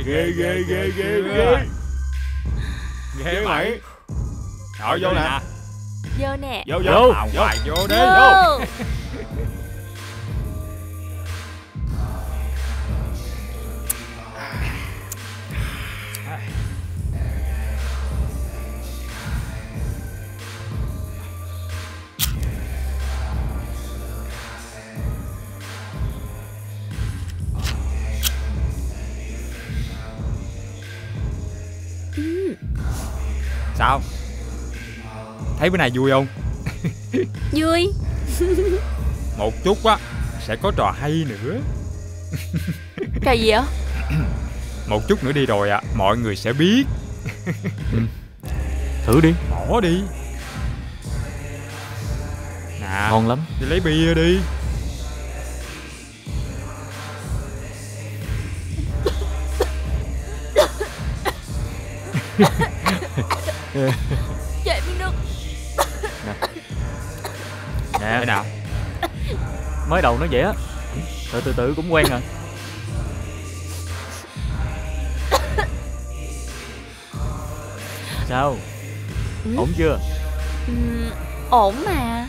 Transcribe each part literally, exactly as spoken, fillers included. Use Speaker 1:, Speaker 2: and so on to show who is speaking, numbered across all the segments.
Speaker 1: ghê ghê ghê ghê ghê
Speaker 2: ghê mày.
Speaker 1: Rồi vô nè.
Speaker 3: Vô nè.
Speaker 1: Vô vô
Speaker 2: Vào hoài vô đi.
Speaker 3: Vô.
Speaker 2: Sao? Thấy bữa này vui không?
Speaker 3: Vui.
Speaker 2: Một chút á sẽ có trò hay nữa.
Speaker 3: Trò gì vậy?
Speaker 2: Một chút nữa đi rồi à, mọi người sẽ biết.
Speaker 4: Ừ. Thử đi.
Speaker 2: Bỏ đi. Nè,
Speaker 4: ngon lắm.
Speaker 2: đi lấy bia đi.
Speaker 3: Chạy miếng nước.
Speaker 4: Nè.
Speaker 2: Nè. Thế nào?
Speaker 4: Mới đầu nó vậy á, từ từ từ cũng quen rồi. Sao?
Speaker 3: Ừ.
Speaker 4: Ổn chưa?
Speaker 3: Ừ, ổn mà.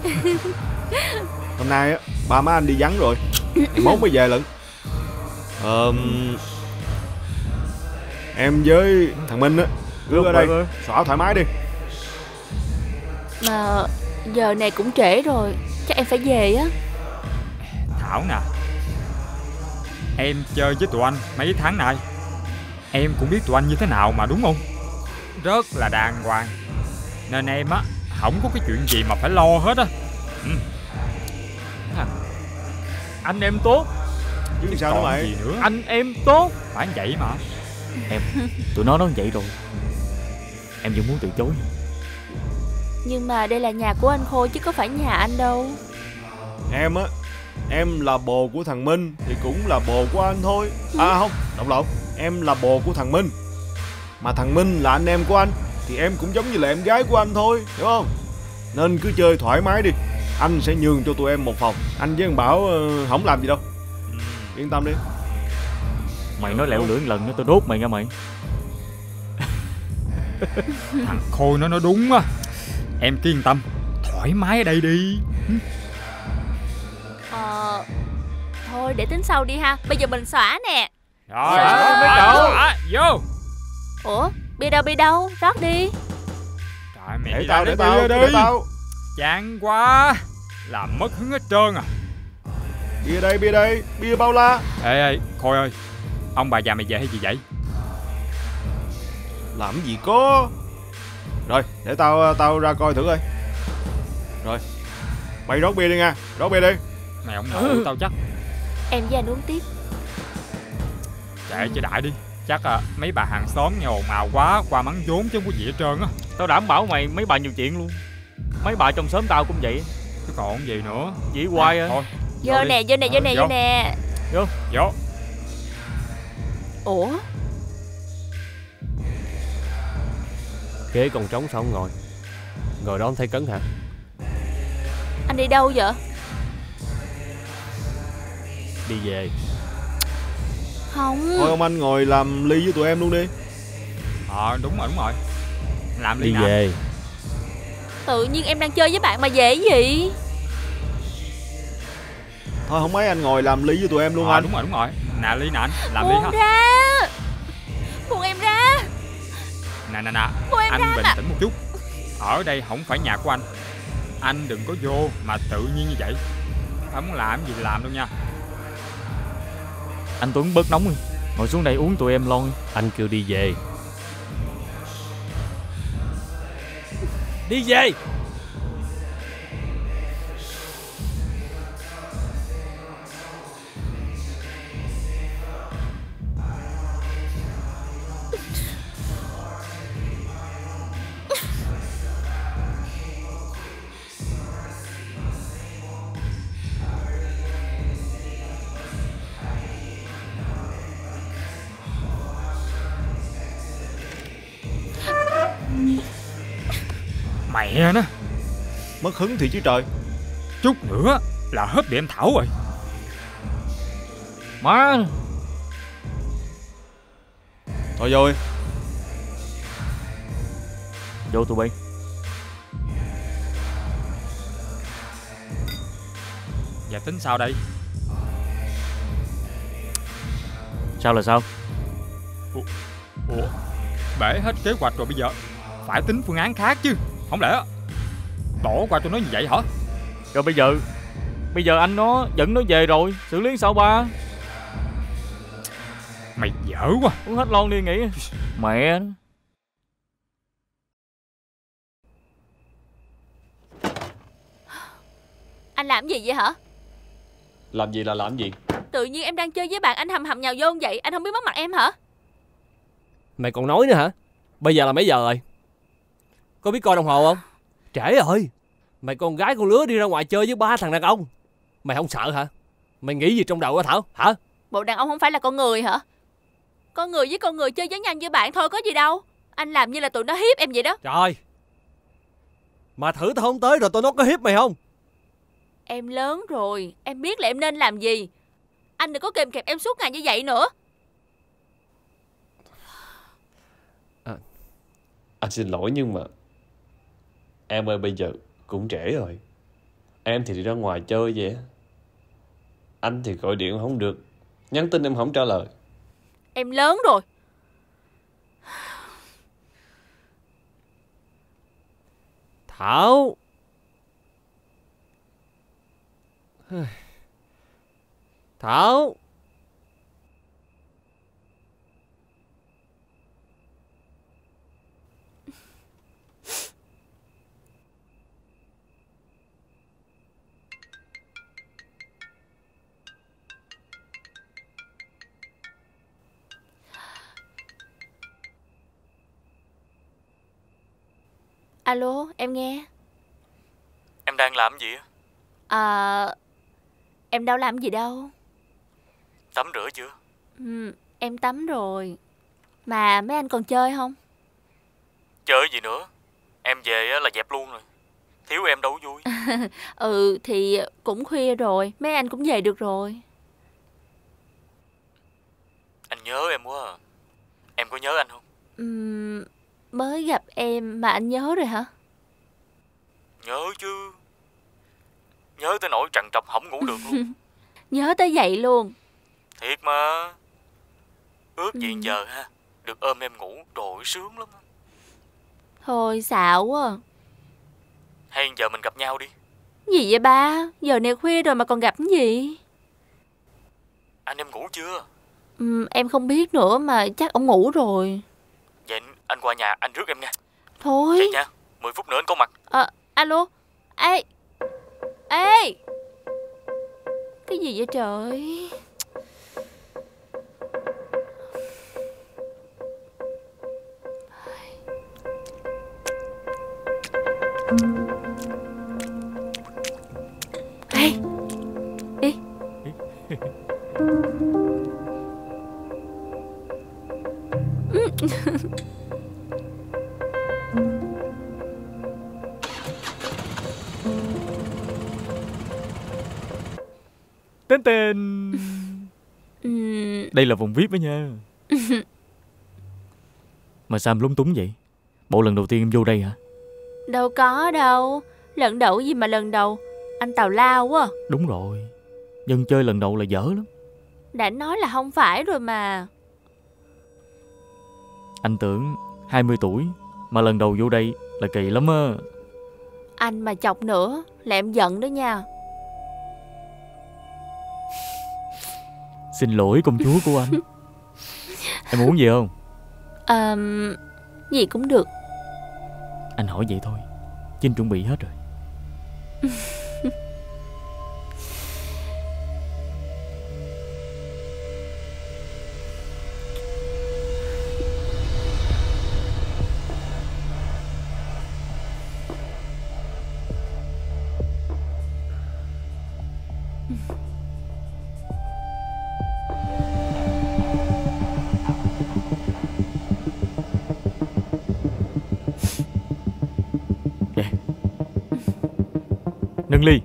Speaker 1: Hôm nay á ba má anh đi vắng rồi, mốt mới về lận. Ờ, em với thằng Minh á cứ ở đây xõa thoải mái đi.
Speaker 3: Mà giờ này cũng trễ rồi, chắc em phải về á.
Speaker 2: Thảo nè, em chơi với tụi anh mấy tháng nay, em cũng biết tụi anh như thế nào mà đúng không? Rất là đàng hoàng, nên em á không có cái chuyện gì mà phải lo hết á. Ừ.
Speaker 4: Anh em tốt
Speaker 1: chứ sao nữa mày?
Speaker 2: Gì nữa?
Speaker 4: Anh em tốt.
Speaker 2: Phải vậy mà.
Speaker 4: Em, tụi nó nói vậy rồi, em vẫn muốn từ chối.
Speaker 3: Nhưng mà đây là nhà của anh Khôi chứ có phải nhà anh đâu.
Speaker 1: Em á, em là bồ của thằng Minh thì cũng là bồ của anh thôi. À không, lộn lộn, em là bồ của thằng Minh, mà thằng Minh là anh em của anh thì em cũng giống như là em gái của anh thôi, hiểu không? Nên cứ chơi thoải mái đi, anh sẽ nhường cho tụi em một phòng. Anh với thằng Bảo uh, không làm gì đâu, yên tâm đi.
Speaker 4: Mày nói lẹo lưỡi lần nữa tôi đốt mày nha mày.
Speaker 2: Thằng Khôi nó nói đúng á. Em cứ yên tâm, thoải mái ở đây đi.
Speaker 3: Ờ, thôi để tính sau đi ha. Bây giờ mình xõa nè.
Speaker 2: Rồi,
Speaker 3: Xõa
Speaker 2: mấy cậu vô.
Speaker 3: Ủa, bia đâu bia đâu, rót đi.
Speaker 2: Trời mẹ,
Speaker 1: để
Speaker 2: đi
Speaker 1: tao
Speaker 2: lấy
Speaker 1: để tao
Speaker 2: bia
Speaker 1: để
Speaker 2: đi.
Speaker 1: tao.
Speaker 2: Chán quá, làm mất hứng hết trơn à.
Speaker 1: Bia đây bia đây, bia bao la.
Speaker 2: Ê ê, Khôi ơi, ông bà già mày về hay gì vậy?
Speaker 1: Làm gì có. Rồi, để tao tao ra coi thử coi. Rồi, mày rót bia đi nha, rót bia đi.
Speaker 2: Mày không nổi tao chắc.
Speaker 3: Em với anh uống tiếp.
Speaker 2: Chạy cho đại đi. Chắc à, mấy bà hàng xóm nghe ồn ào quá, qua mắng vốn chứ không có gì hết trơn á.
Speaker 4: Tao đảm bảo mày mấy bà nhiều chuyện luôn. Mấy bà trong xóm tao cũng vậy.
Speaker 2: Chứ còn gì nữa.
Speaker 4: Vậy hoài à.
Speaker 2: Thôi,
Speaker 3: Vô nè, vô nè, vô nè, vô nè.
Speaker 4: Vô.
Speaker 2: Vô.
Speaker 3: Ủa?
Speaker 5: Ghế còn trống sao không ngồi? Ngồi đó không thấy cấn hả?
Speaker 3: Anh đi đâu vậy?
Speaker 5: Đi về.
Speaker 3: Không.
Speaker 1: Thôi ông anh ngồi làm ly với tụi em luôn đi.
Speaker 2: Ờ đúng rồi đúng rồi. Làm ly
Speaker 5: Đi
Speaker 2: nào?
Speaker 5: về.
Speaker 3: Tự nhiên em đang chơi với bạn mà về cái gì?
Speaker 1: Thôi không mấy anh ngồi làm ly với tụi em luôn.
Speaker 2: Ờ,
Speaker 1: anh
Speaker 2: đúng rồi đúng rồi. Nè ly nè anh, làm ly
Speaker 3: Buông
Speaker 2: ha.
Speaker 3: ra. Buông em ra.
Speaker 2: Nè nè nè,
Speaker 3: Buông em
Speaker 2: anh
Speaker 3: ra
Speaker 2: bình
Speaker 3: nè.
Speaker 2: tĩnh một chút. Ở đây không phải nhà của anh. Anh đừng có vô mà tự nhiên như vậy. Anh muốn làm gì thì làm đâu nha.
Speaker 4: Anh Tuấn bớt nóng đi, ngồi xuống đây uống tụi em lon.
Speaker 5: Anh kêu đi về. Đi về.
Speaker 2: Mẹ nó,
Speaker 1: mất hứng thì chứ trời.
Speaker 2: chút nữa là hết bị em Thảo rồi.
Speaker 4: Má.
Speaker 1: Thôi rồi.
Speaker 4: Vô tụi bay.
Speaker 2: Dạ tính sao đây?
Speaker 4: Sao là sao?
Speaker 2: Ủa, bể hết kế hoạch rồi bây giờ phải tính phương án khác chứ. Không lẽ bỏ qua cho nó như vậy hả?
Speaker 4: Rồi bây giờ Bây giờ anh nó dẫn nó về rồi, xử lý sao ba?
Speaker 2: Mày dở quá.
Speaker 4: Uống hết lon đi nghỉ. Mẹ nó.
Speaker 3: Anh làm gì vậy hả?
Speaker 5: Làm gì là làm gì?
Speaker 3: Tự nhiên em đang chơi với bạn, anh hầm hầm nhào vô như vậy. Anh không biết mất mặt em hả?
Speaker 5: Mày còn nói nữa hả? Bây giờ là mấy giờ rồi? Có biết coi đồng hồ không? Trễ rồi. Mày con gái con lứa đi ra ngoài chơi với ba thằng đàn ông. Mày không sợ hả? Mày nghĩ gì trong đầu hả Thảo? Hả?
Speaker 3: Bộ đàn ông không phải là con người hả? Con người với con người chơi với nhau như bạn thôi, có gì đâu. Anh làm như là tụi nó hiếp em vậy đó.
Speaker 5: Trời. Mà thử tao không tới rồi tụi nó có hiếp mày không?
Speaker 3: Em lớn rồi, em biết là em nên làm gì. Anh đừng có kìm kẹp em suốt ngày như vậy nữa.
Speaker 5: À, anh xin lỗi nhưng mà em ơi, bây giờ cũng trễ rồi. Em thì đi ra ngoài chơi vậy. Anh thì gọi điện không được, nhắn tin em không trả lời.
Speaker 3: Em lớn rồi.
Speaker 5: Thảo. Thảo.
Speaker 3: Alo, em nghe.
Speaker 4: Em đang làm gì á?
Speaker 3: À, em đâu làm gì đâu.
Speaker 4: Tắm rửa chưa?
Speaker 3: Ừ, em tắm rồi. Mà mấy anh còn chơi không?
Speaker 4: Chơi gì nữa? Em về là dẹp luôn rồi. Thiếu em đâu vui.
Speaker 3: Ừ, thì cũng khuya rồi, mấy anh cũng về được rồi.
Speaker 4: Anh nhớ em quá à. Em có nhớ anh không?
Speaker 3: Uhm, mới gặp em mà anh nhớ rồi hả?
Speaker 4: Nhớ chứ. Nhớ tới nỗi trằn trọc không ngủ được luôn.
Speaker 3: Nhớ tới vậy luôn.
Speaker 4: Thiệt mà. Ước gì
Speaker 3: Ừ.
Speaker 4: giờ ha, được ôm em ngủ, trời ơi, sướng lắm.
Speaker 3: Thôi xạo quá à.
Speaker 4: Hay giờ mình gặp nhau đi.
Speaker 3: Gì vậy ba? Giờ này khuya rồi mà còn gặp cái gì?
Speaker 4: Anh em ngủ chưa?
Speaker 3: Uhm, em không biết nữa mà chắc ông ngủ rồi.
Speaker 4: Vậy anh qua nhà anh rước em nha.
Speaker 3: Thôi.
Speaker 4: Vậy nha, mười phút nữa anh có mặt.
Speaker 3: À, alo. Ê. Ê. Cái gì vậy trời? Ê. Đi.
Speaker 4: Tên tên.
Speaker 3: Uhm,
Speaker 4: Đây là vùng vi ai pi đó nha. Mà sao em lúng túng vậy? Bộ lần đầu tiên em vô đây hả?
Speaker 3: đâu có đâu. Lần đầu gì mà lần đầu. Anh tào lao quá.
Speaker 4: Đúng rồi, dân chơi lần đầu là dở lắm.
Speaker 3: Đã nói là không phải rồi mà.
Speaker 4: Anh tưởng hai mươi tuổi mà lần đầu vô đây là kỳ lắm á.
Speaker 3: Anh mà chọc nữa là em giận đó nha.
Speaker 4: Xin lỗi công chúa của anh. Em muốn gì không?
Speaker 3: À, gì cũng được.
Speaker 4: Anh hỏi vậy thôi, chứ anh chuẩn bị hết rồi. Nâng ly.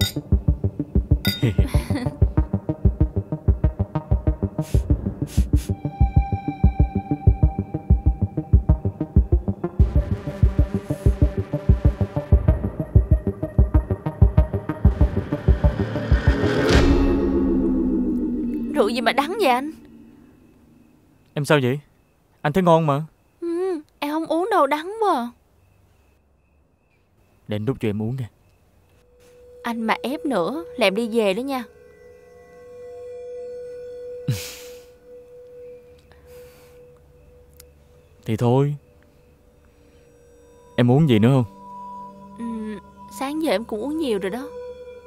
Speaker 3: mà đắng vậy anh?
Speaker 6: Em sao vậy? Anh thấy ngon mà.
Speaker 3: Ừ, em không uống đâu, đắng quá.
Speaker 6: Để anh đút cho em uống nha.
Speaker 3: Anh mà ép nữa là em đi về đó nha.
Speaker 6: Thì thôi. Em uống gì nữa không?
Speaker 3: Ừ, sáng giờ em cũng uống nhiều rồi đó.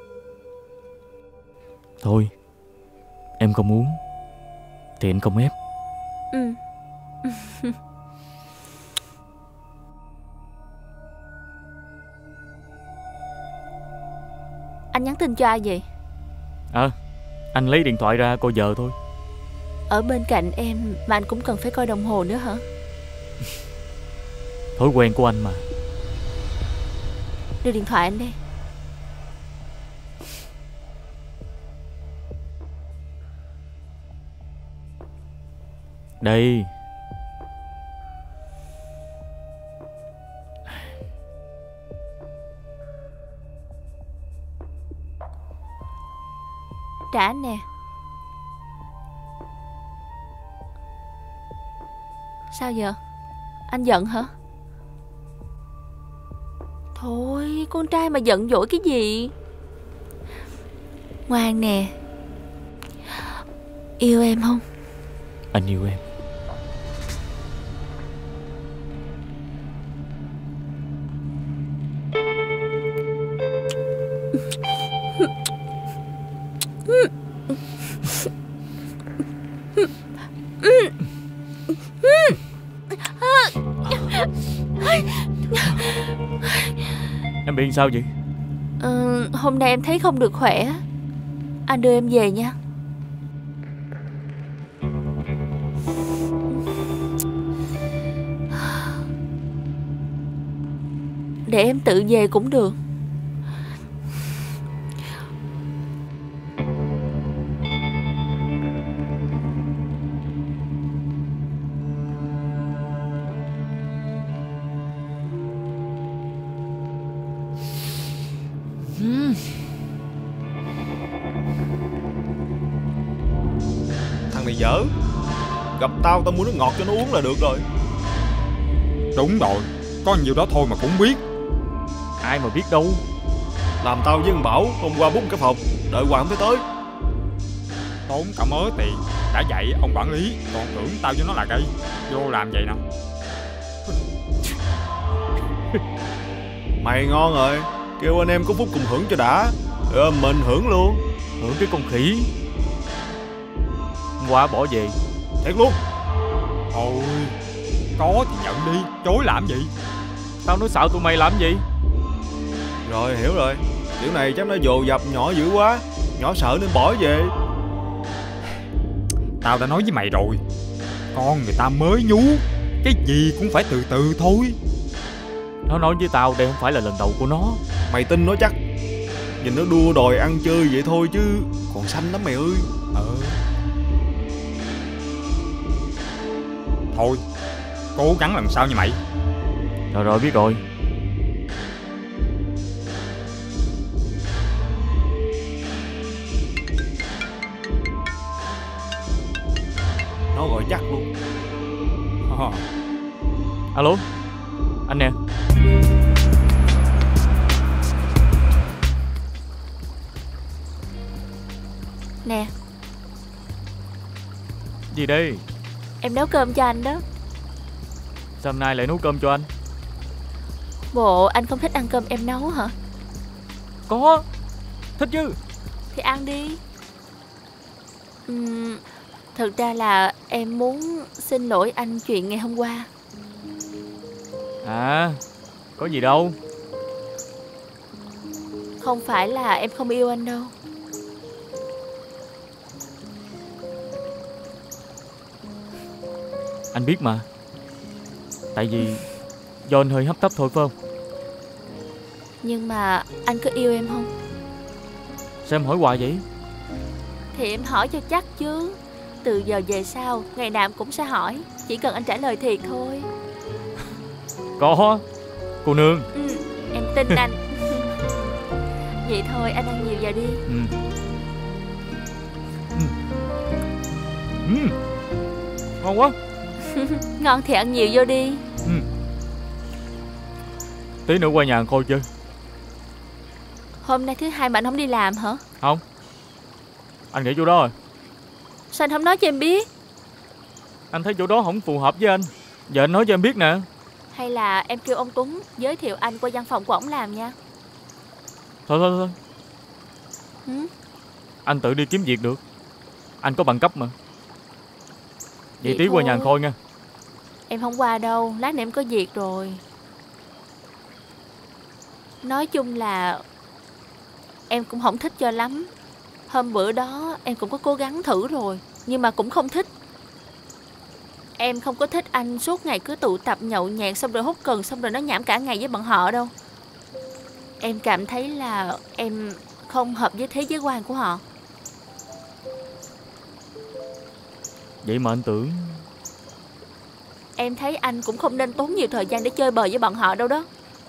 Speaker 6: Thôi, em không uống thì anh không ép.
Speaker 3: Ừ. Anh nhắn tin cho ai vậy?
Speaker 6: À, anh lấy điện thoại ra coi giờ thôi.
Speaker 3: Ở bên cạnh em mà anh cũng cần phải coi đồng hồ nữa hả?
Speaker 6: Thói quen của anh mà.
Speaker 3: Đưa điện thoại anh đi.
Speaker 6: Đây.
Speaker 3: Trả anh nè. Sao giờ? Anh giận hả? Thôi, con trai mà giận dỗi cái gì? Ngoan nè. Yêu em không?
Speaker 6: Anh yêu em. Em bị sao vậy?
Speaker 3: Ừ, hôm nay em thấy không được khỏe. Anh đưa em về nha. Để em tự về cũng được.
Speaker 1: Thằng này dở. Gặp tao tao mua nước ngọt cho nó uống là được rồi.
Speaker 2: Đúng rồi, có nhiều đó thôi mà cũng biết.
Speaker 6: Ai mà biết đâu.
Speaker 1: Làm tao với thằng Bảo hôm qua bút cái phòng, đợi Hoàng không thấy tới.
Speaker 2: Tốn cả mớ tiền. Đã vậy ông quản lý còn tưởng tao với nó là gay. Vô làm vậy nè.
Speaker 1: Mày ngon rồi. Kêu anh em có phút cùng hưởng cho đã. Rồi mình hưởng luôn.
Speaker 6: Hưởng cái con khỉ. Hôm qua bỏ về.
Speaker 1: Thiệt luôn.
Speaker 2: Thôi, có thì nhận đi, chối làm gì?
Speaker 6: Tao nói sợ tụi mày làm gì?
Speaker 1: Rồi hiểu rồi. Kiểu này chắc nó dồ dập nhỏ dữ quá. Nhỏ sợ nên bỏ về.
Speaker 2: Tao đã nói với mày rồi, con người ta mới nhú, cái gì cũng phải từ từ thôi.
Speaker 6: Nó nói với tao đây không phải là lần đầu của nó.
Speaker 1: Mày tin nó chắc. Nhìn nó đua đòi ăn chơi vậy thôi chứ còn xanh lắm mày ơi.
Speaker 2: Ờ. Thôi, cố gắng lần sau nha mày.
Speaker 6: Rồi rồi biết rồi.
Speaker 1: Nó gọi chắc luôn.
Speaker 2: À.
Speaker 6: Alo, anh nè.
Speaker 3: Nè,
Speaker 6: Gì đây?
Speaker 3: em nấu cơm cho anh đó.
Speaker 6: Sao hôm nay lại nấu cơm cho anh?
Speaker 3: Bộ anh không thích ăn cơm em nấu hả?
Speaker 6: Có, thích chứ.
Speaker 3: Thì ăn đi. Uhm, thực ra là em muốn xin lỗi anh chuyện ngày hôm qua.
Speaker 6: À, có gì đâu.
Speaker 3: Không phải là em không yêu anh đâu.
Speaker 6: Anh biết mà. Tại vì do anh hơi hấp tấp thôi phải không?
Speaker 3: Nhưng mà anh có yêu em không?
Speaker 6: Sao em hỏi hoài vậy?
Speaker 3: Thì em hỏi cho chắc chứ. Từ giờ về sau ngày nào cũng sẽ hỏi. Chỉ cần anh trả lời thiệt thôi.
Speaker 6: Có, cô nương.
Speaker 3: Ừ, em tin anh. Vậy thôi anh ăn nhiều vào đi.
Speaker 6: Ừ. Ừ. Ừ. Ngon quá.
Speaker 3: Ngon thì ăn nhiều vô đi.
Speaker 6: Ừ. Tí nữa qua nhà ăn Khôi chơi.
Speaker 3: Hôm nay thứ hai mà anh không đi làm hả?
Speaker 6: Không, anh nghỉ chỗ đó rồi.
Speaker 3: Sao anh không nói cho em biết?
Speaker 6: Anh thấy chỗ đó không phù hợp với anh. Giờ anh nói cho em biết nè.
Speaker 3: Hay là em kêu ông Tuấn giới thiệu anh qua văn phòng của ổng làm nha.
Speaker 6: Thôi thôi thôi.
Speaker 3: Ừ?
Speaker 6: Anh tự đi kiếm việc được. Anh có bằng cấp mà. Vậy
Speaker 3: Vậy
Speaker 6: tí qua nhà
Speaker 3: thôi.
Speaker 6: Khôi nha.
Speaker 3: Em không qua đâu, lát nữa em có việc rồi. Nói chung là em cũng không thích cho lắm. Hôm bữa đó em cũng có cố gắng thử rồi, nhưng mà cũng không thích. Em không có thích anh suốt ngày cứ tụ tập nhậu nhẹt, xong rồi hút cần, xong rồi nói nhảm cả ngày với bọn họ đâu. Em cảm thấy là em không hợp với thế giới quan của họ.
Speaker 6: Vậy mà anh tưởng.
Speaker 3: Em thấy anh cũng không nên tốn nhiều thời gian để chơi bời với bọn họ đâu đó.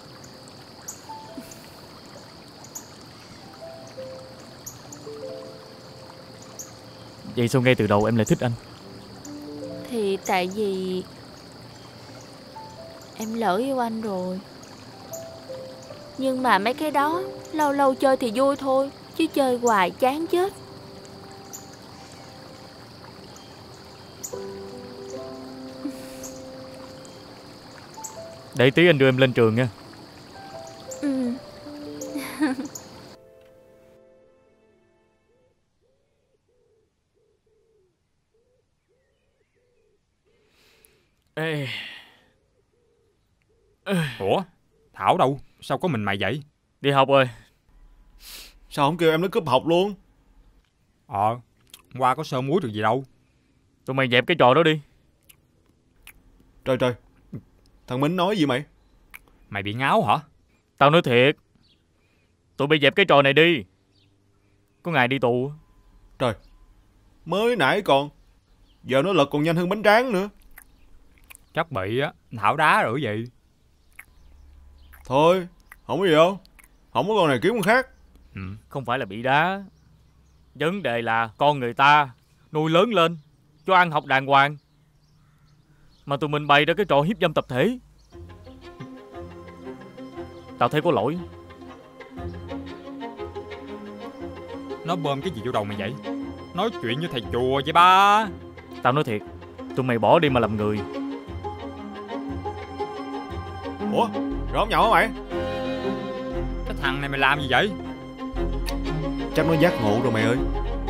Speaker 6: Vậy sao ngay từ đầu em lại thích anh?
Speaker 3: Thì tại vì em lỡ yêu anh rồi. Nhưng mà mấy cái đó lâu lâu chơi thì vui thôi, chứ chơi hoài chán chết.
Speaker 6: Để tí anh đưa em lên trường nha.
Speaker 3: Ừ.
Speaker 6: Ê.
Speaker 2: Ủa, Thảo đâu? Sao có mình mày vậy?
Speaker 6: Đi học rồi.
Speaker 1: Sao không kêu em nó cúp học luôn?
Speaker 2: Ờ, hôm qua có sơ muối được gì đâu.
Speaker 6: Tụi mày dẹp cái trò đó đi.
Speaker 1: Trời trời, thằng Minh nói gì mày?
Speaker 2: Mày bị ngáo hả?
Speaker 6: Tao nói thiệt. Tụi bay dẹp cái trò này đi. Có ngày đi tù.
Speaker 1: Trời, mới nãy còn, giờ nó lật còn nhanh hơn bánh tráng nữa.
Speaker 2: Chắc bị á, Thảo đá rồi gì.
Speaker 1: Thôi, không có gì đâu. Không có con này kiếm con khác.
Speaker 2: Ừ.
Speaker 6: Không phải là bị đá. Vấn đề là con người ta nuôi lớn lên, cho ăn học đàng hoàng, mà tụi mình bày ra cái trò hiếp dâm tập thể. Tao thấy có lỗi.
Speaker 2: Nó bơm cái gì vô đầu mày vậy? Nói chuyện như thầy chùa vậy ba.
Speaker 6: Tao nói thiệt, tụi mày bỏ đi mà làm người.
Speaker 1: Ủa, rồi ông nhậu hả mày?
Speaker 2: Cái thằng này mày làm gì vậy?
Speaker 1: Chắc nó giác ngộ rồi mày ơi.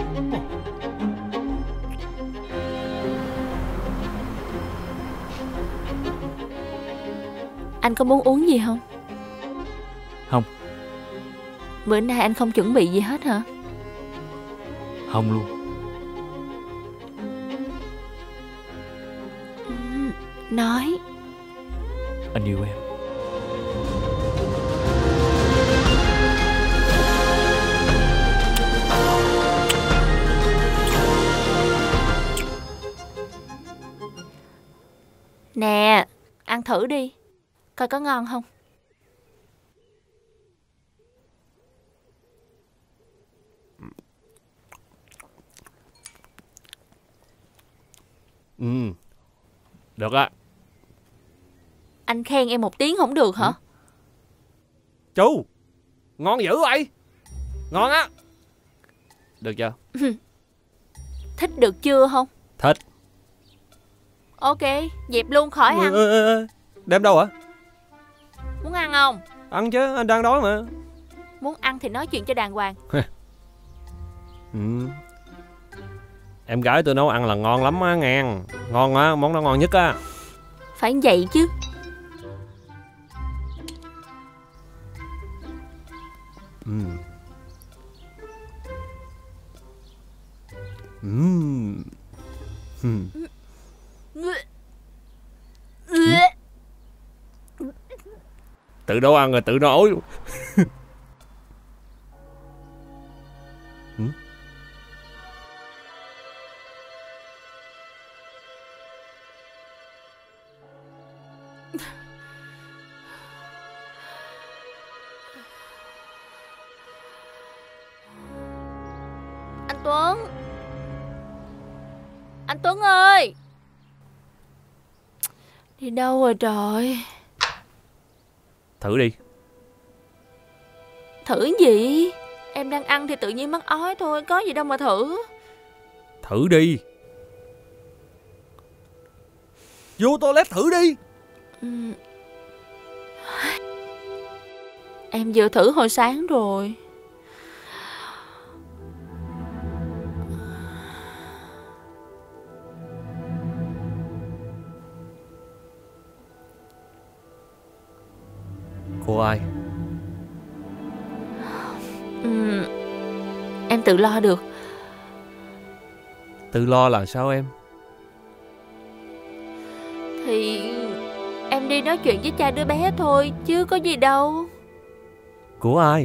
Speaker 3: Anh có muốn uống gì không?
Speaker 6: Không.
Speaker 3: Bữa nay anh không chuẩn bị gì hết hả?
Speaker 6: Không luôn.
Speaker 3: Ừ, nói.
Speaker 6: Anh yêu em.
Speaker 3: Nè, ăn thử đi, coi có ngon không.
Speaker 5: Ừ, được á.
Speaker 3: Anh khen em một tiếng không được hả? Ừ.
Speaker 5: Chú, ngon dữ vậy. Ngon á. Được chưa?
Speaker 3: Thích được chưa không?
Speaker 5: Thích.
Speaker 3: Ok, dẹp luôn khỏi ăn.
Speaker 5: Ê, ê, ê. Đem đâu hả?
Speaker 3: Muốn ăn không?
Speaker 5: Ăn chứ, anh đang đói mà.
Speaker 3: Muốn ăn thì nói chuyện cho đàng hoàng.
Speaker 5: Ừ. Em gái tôi nấu ăn là ngon lắm á nghe. Ngon á, món đó ngon nhất á.
Speaker 3: Phải vậy chứ.
Speaker 5: Ừ. Ừ. Ừ. Tự nấu ăn rồi tự nó ối luôn. Ừ.
Speaker 3: Anh Tuấn. Anh Tuấn ơi! Đi đâu rồi trời?
Speaker 5: Thử đi.
Speaker 3: Thử gì? Em đang ăn thì tự nhiên mắc ói thôi, có gì đâu mà thử.
Speaker 5: Thử đi. Vô toilet thử đi.
Speaker 3: Ừ. Em vừa thử hồi sáng rồi.
Speaker 5: Cô ai?
Speaker 3: Ừ. Em tự lo được.
Speaker 5: Tự lo là sao em?
Speaker 3: Thì em đi nói chuyện với cha đứa bé thôi, chứ có gì đâu.
Speaker 5: Của ai?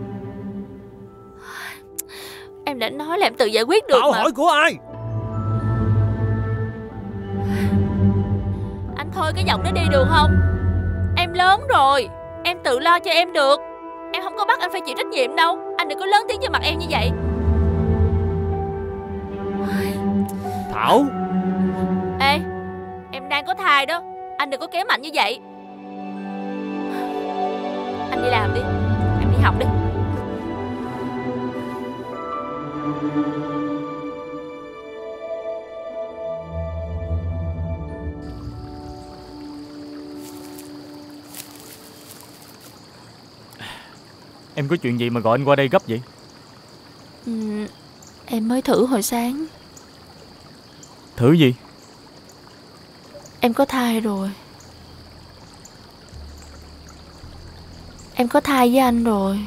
Speaker 3: Em đã nói là em tự giải quyết được.
Speaker 5: Tao
Speaker 3: mà
Speaker 5: hỏi của ai?
Speaker 3: Anh thôi cái giọng đó đi được không? Em lớn rồi, em tự lo cho em được. Em không có bắt anh phải chịu trách nhiệm đâu. Anh đừng có lớn tiếng trước mặt em như vậy.
Speaker 5: Thảo!
Speaker 3: Ê, em đang có thai đó, anh đừng có kéo mạnh như vậy. Anh đi làm đi, em đi học đi.
Speaker 6: Em có chuyện gì mà gọi anh qua đây gấp vậy?
Speaker 3: Ừ, em mới thử hồi sáng.
Speaker 6: Thử gì?
Speaker 3: Em có thai rồi. Em có thai với anh rồi.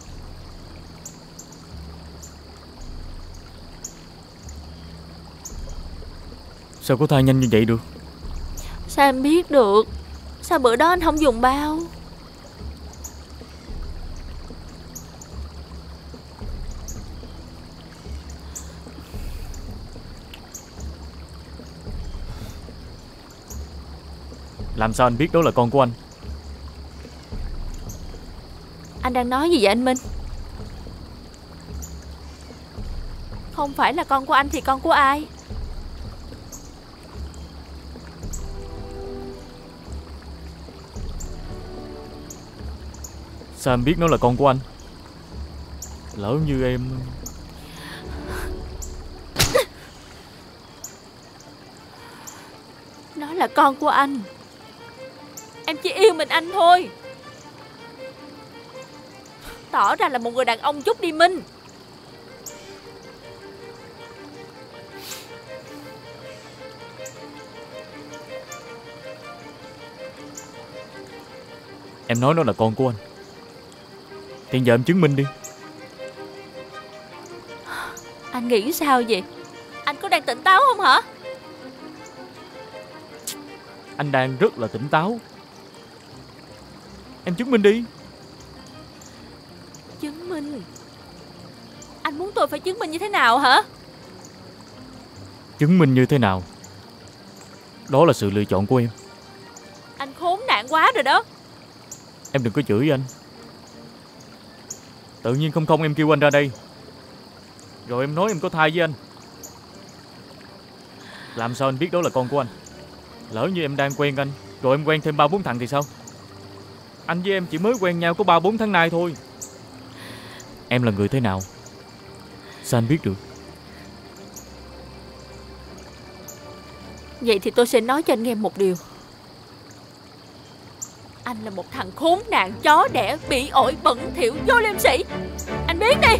Speaker 6: Sao có thai nhanh như vậy được?
Speaker 3: Sao em biết được? Sao bữa đó anh không dùng bao?
Speaker 6: Làm sao anh biết đó là con của anh?
Speaker 3: Anh đang nói gì vậy anh Minh? Không phải là con của anh thì con của ai?
Speaker 6: Sao em biết nó là con của anh? Lỡ như em...
Speaker 3: Nó là con của anh. Em chỉ yêu mình anh thôi. Tỏ ra là một người đàn ông chút đi Minh.
Speaker 6: Em nói nó là con của anh thì giờ em chứng minh đi.
Speaker 3: Anh nghĩ sao vậy? Anh có đang tỉnh táo không hả?
Speaker 6: Anh đang rất là tỉnh táo. Em chứng minh đi.
Speaker 3: Chứng minh? Anh muốn tôi phải chứng minh như thế nào hả?
Speaker 6: Chứng minh như thế nào? Đó là sự lựa chọn của em.
Speaker 3: Anh khốn nạn quá rồi đó.
Speaker 6: Em đừng có chửi anh. Tự nhiên không không em kêu anh ra đây, rồi em nói em có thai với anh. Làm sao anh biết đó là con của anh? Lỡ như em đang quen anh, rồi em quen thêm ba bốn thằng thì sao? Anh với em chỉ mới quen nhau có ba bốn tháng nay thôi. Em là người thế nào sao anh biết được?
Speaker 3: Vậy thì tôi sẽ nói cho anh nghe một điều. Anh là một thằng khốn nạn, chó đẻ, bị ổi, bẩn thỉu, vô liêm sỉ. Anh biết đi.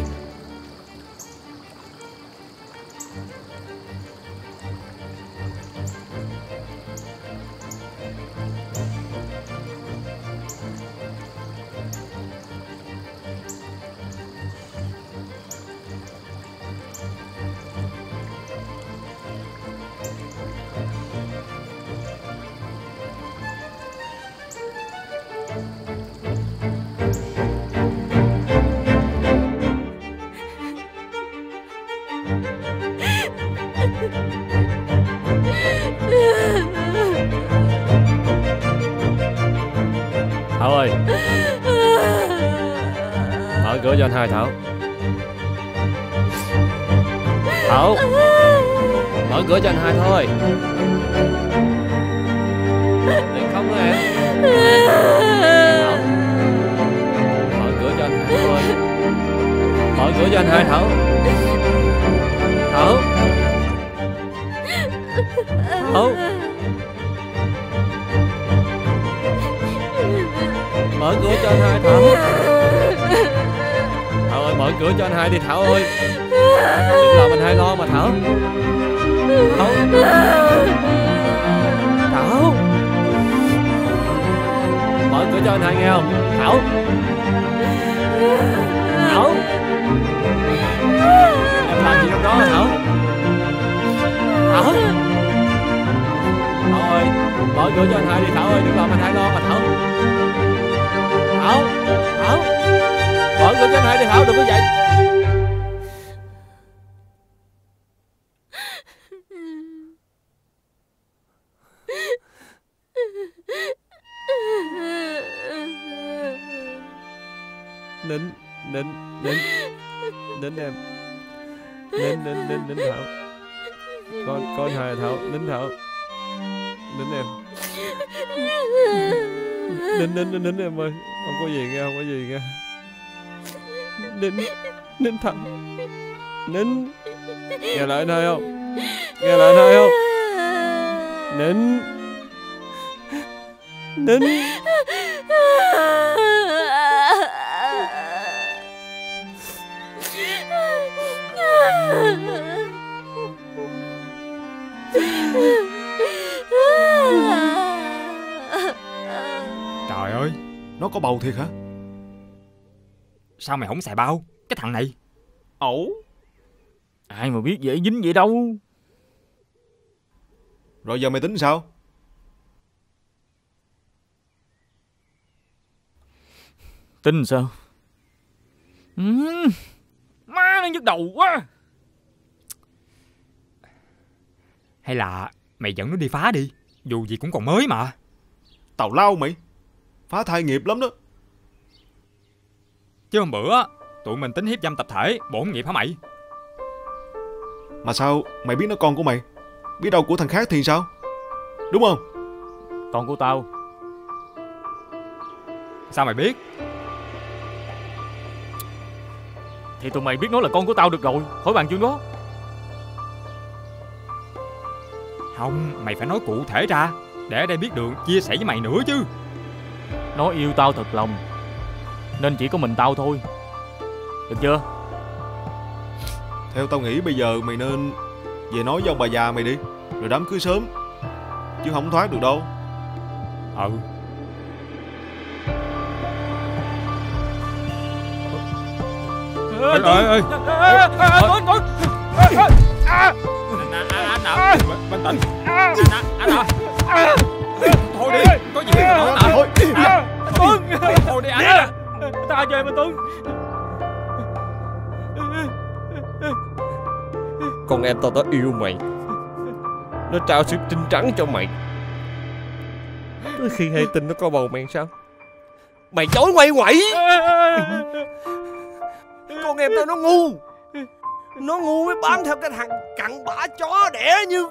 Speaker 5: Thảo ơi, mở cửa cho anh hai. Thảo, Thảo, Mở cửa cho anh hai thôi. Đừng không nữa em. Thảo. Mở cửa cho anh hai thôi. Mở cửa cho anh hai Thảo. Thảo. Thảo. Mở cửa cho anh hai Thảo. Thảo ơi, mở cửa cho anh hai đi Thảo ơi. Đừng làm anh hai lo mà Thảo. Thảo. Thảo. Mở cửa cho anh hai nghe không? Thảo. Thảo. Em làm gì trong đó Thảo? Thảo. Thảo ơi, mở cửa cho anh hai đi Thảo ơi, đừng làm anh hai lo mà Thảo. Thảo. Thảo. Mở cửa cho anh hai đi Thảo, đừng có vậy. Nín, nín, nín, nín em. Nín, nín, nín, nín Thảo. Con, con hai Thảo, nín Thảo. Nín em. Nín, nín, nín, nín em ơi. Không có gì nghe, không có gì nghe. Nín, nín Thảo. Nín. Nghe lại anh hai không? Nghe lại anh hai không? Nín. Nín.
Speaker 2: Trời ơi,
Speaker 1: Nó có bầu thiệt hả?
Speaker 2: sao mày không xài bao? Cái thằng này.
Speaker 1: Ẩu.
Speaker 6: Ai mà biết dễ dính vậy đâu.
Speaker 1: Rồi giờ mày tính sao?
Speaker 6: Tin sao? Ừ, má nó nhức đầu quá.
Speaker 2: Hay là mày dẫn nó đi phá đi, dù gì cũng còn mới mà.
Speaker 1: Tào lao mày. Phá thai nghiệp lắm đó.
Speaker 2: Chứ hôm bữa tụi mình tính hiếp dâm tập thể, bổn nghiệp hả mày?
Speaker 1: Mà sao mày biết nó con của mày? Biết đâu của thằng khác thì sao? Đúng không?
Speaker 6: Con của tao.
Speaker 2: Sao mày biết?
Speaker 6: Thì tụi mày biết nó là con của tao được rồi, khỏi bàn chuyện đó.
Speaker 2: Không, mày phải nói cụ thể ra, để ở đây biết đường chia sẻ với mày nữa chứ.
Speaker 6: Nó yêu tao thật lòng, nên chỉ có mình tao thôi. Được chưa?
Speaker 1: Theo tao nghĩ bây giờ mày nên về nói với ông bà già mày đi, rồi đám cưới sớm. Chứ không thoát được đâu.
Speaker 2: Ừ.
Speaker 6: Ê,
Speaker 2: ê, ê.
Speaker 6: Tuấn, Tuấn.
Speaker 2: Anh nào, bình tĩnh. Anh anh nào. Thôi đi, có gì thì nói nào.
Speaker 6: Tuấn.
Speaker 2: Thôi đi anh.
Speaker 6: Tao về mà Tuấn.
Speaker 5: Con em tao nó yêu mày. Nó trao sự trinh trắng cho mày. Tới khi hay tin nó có bầu mày sao? Mày chối quay quậy. Con em tao nó ngu. Nó ngu mới bám theo cái thằng cặn bã chó đẻ như.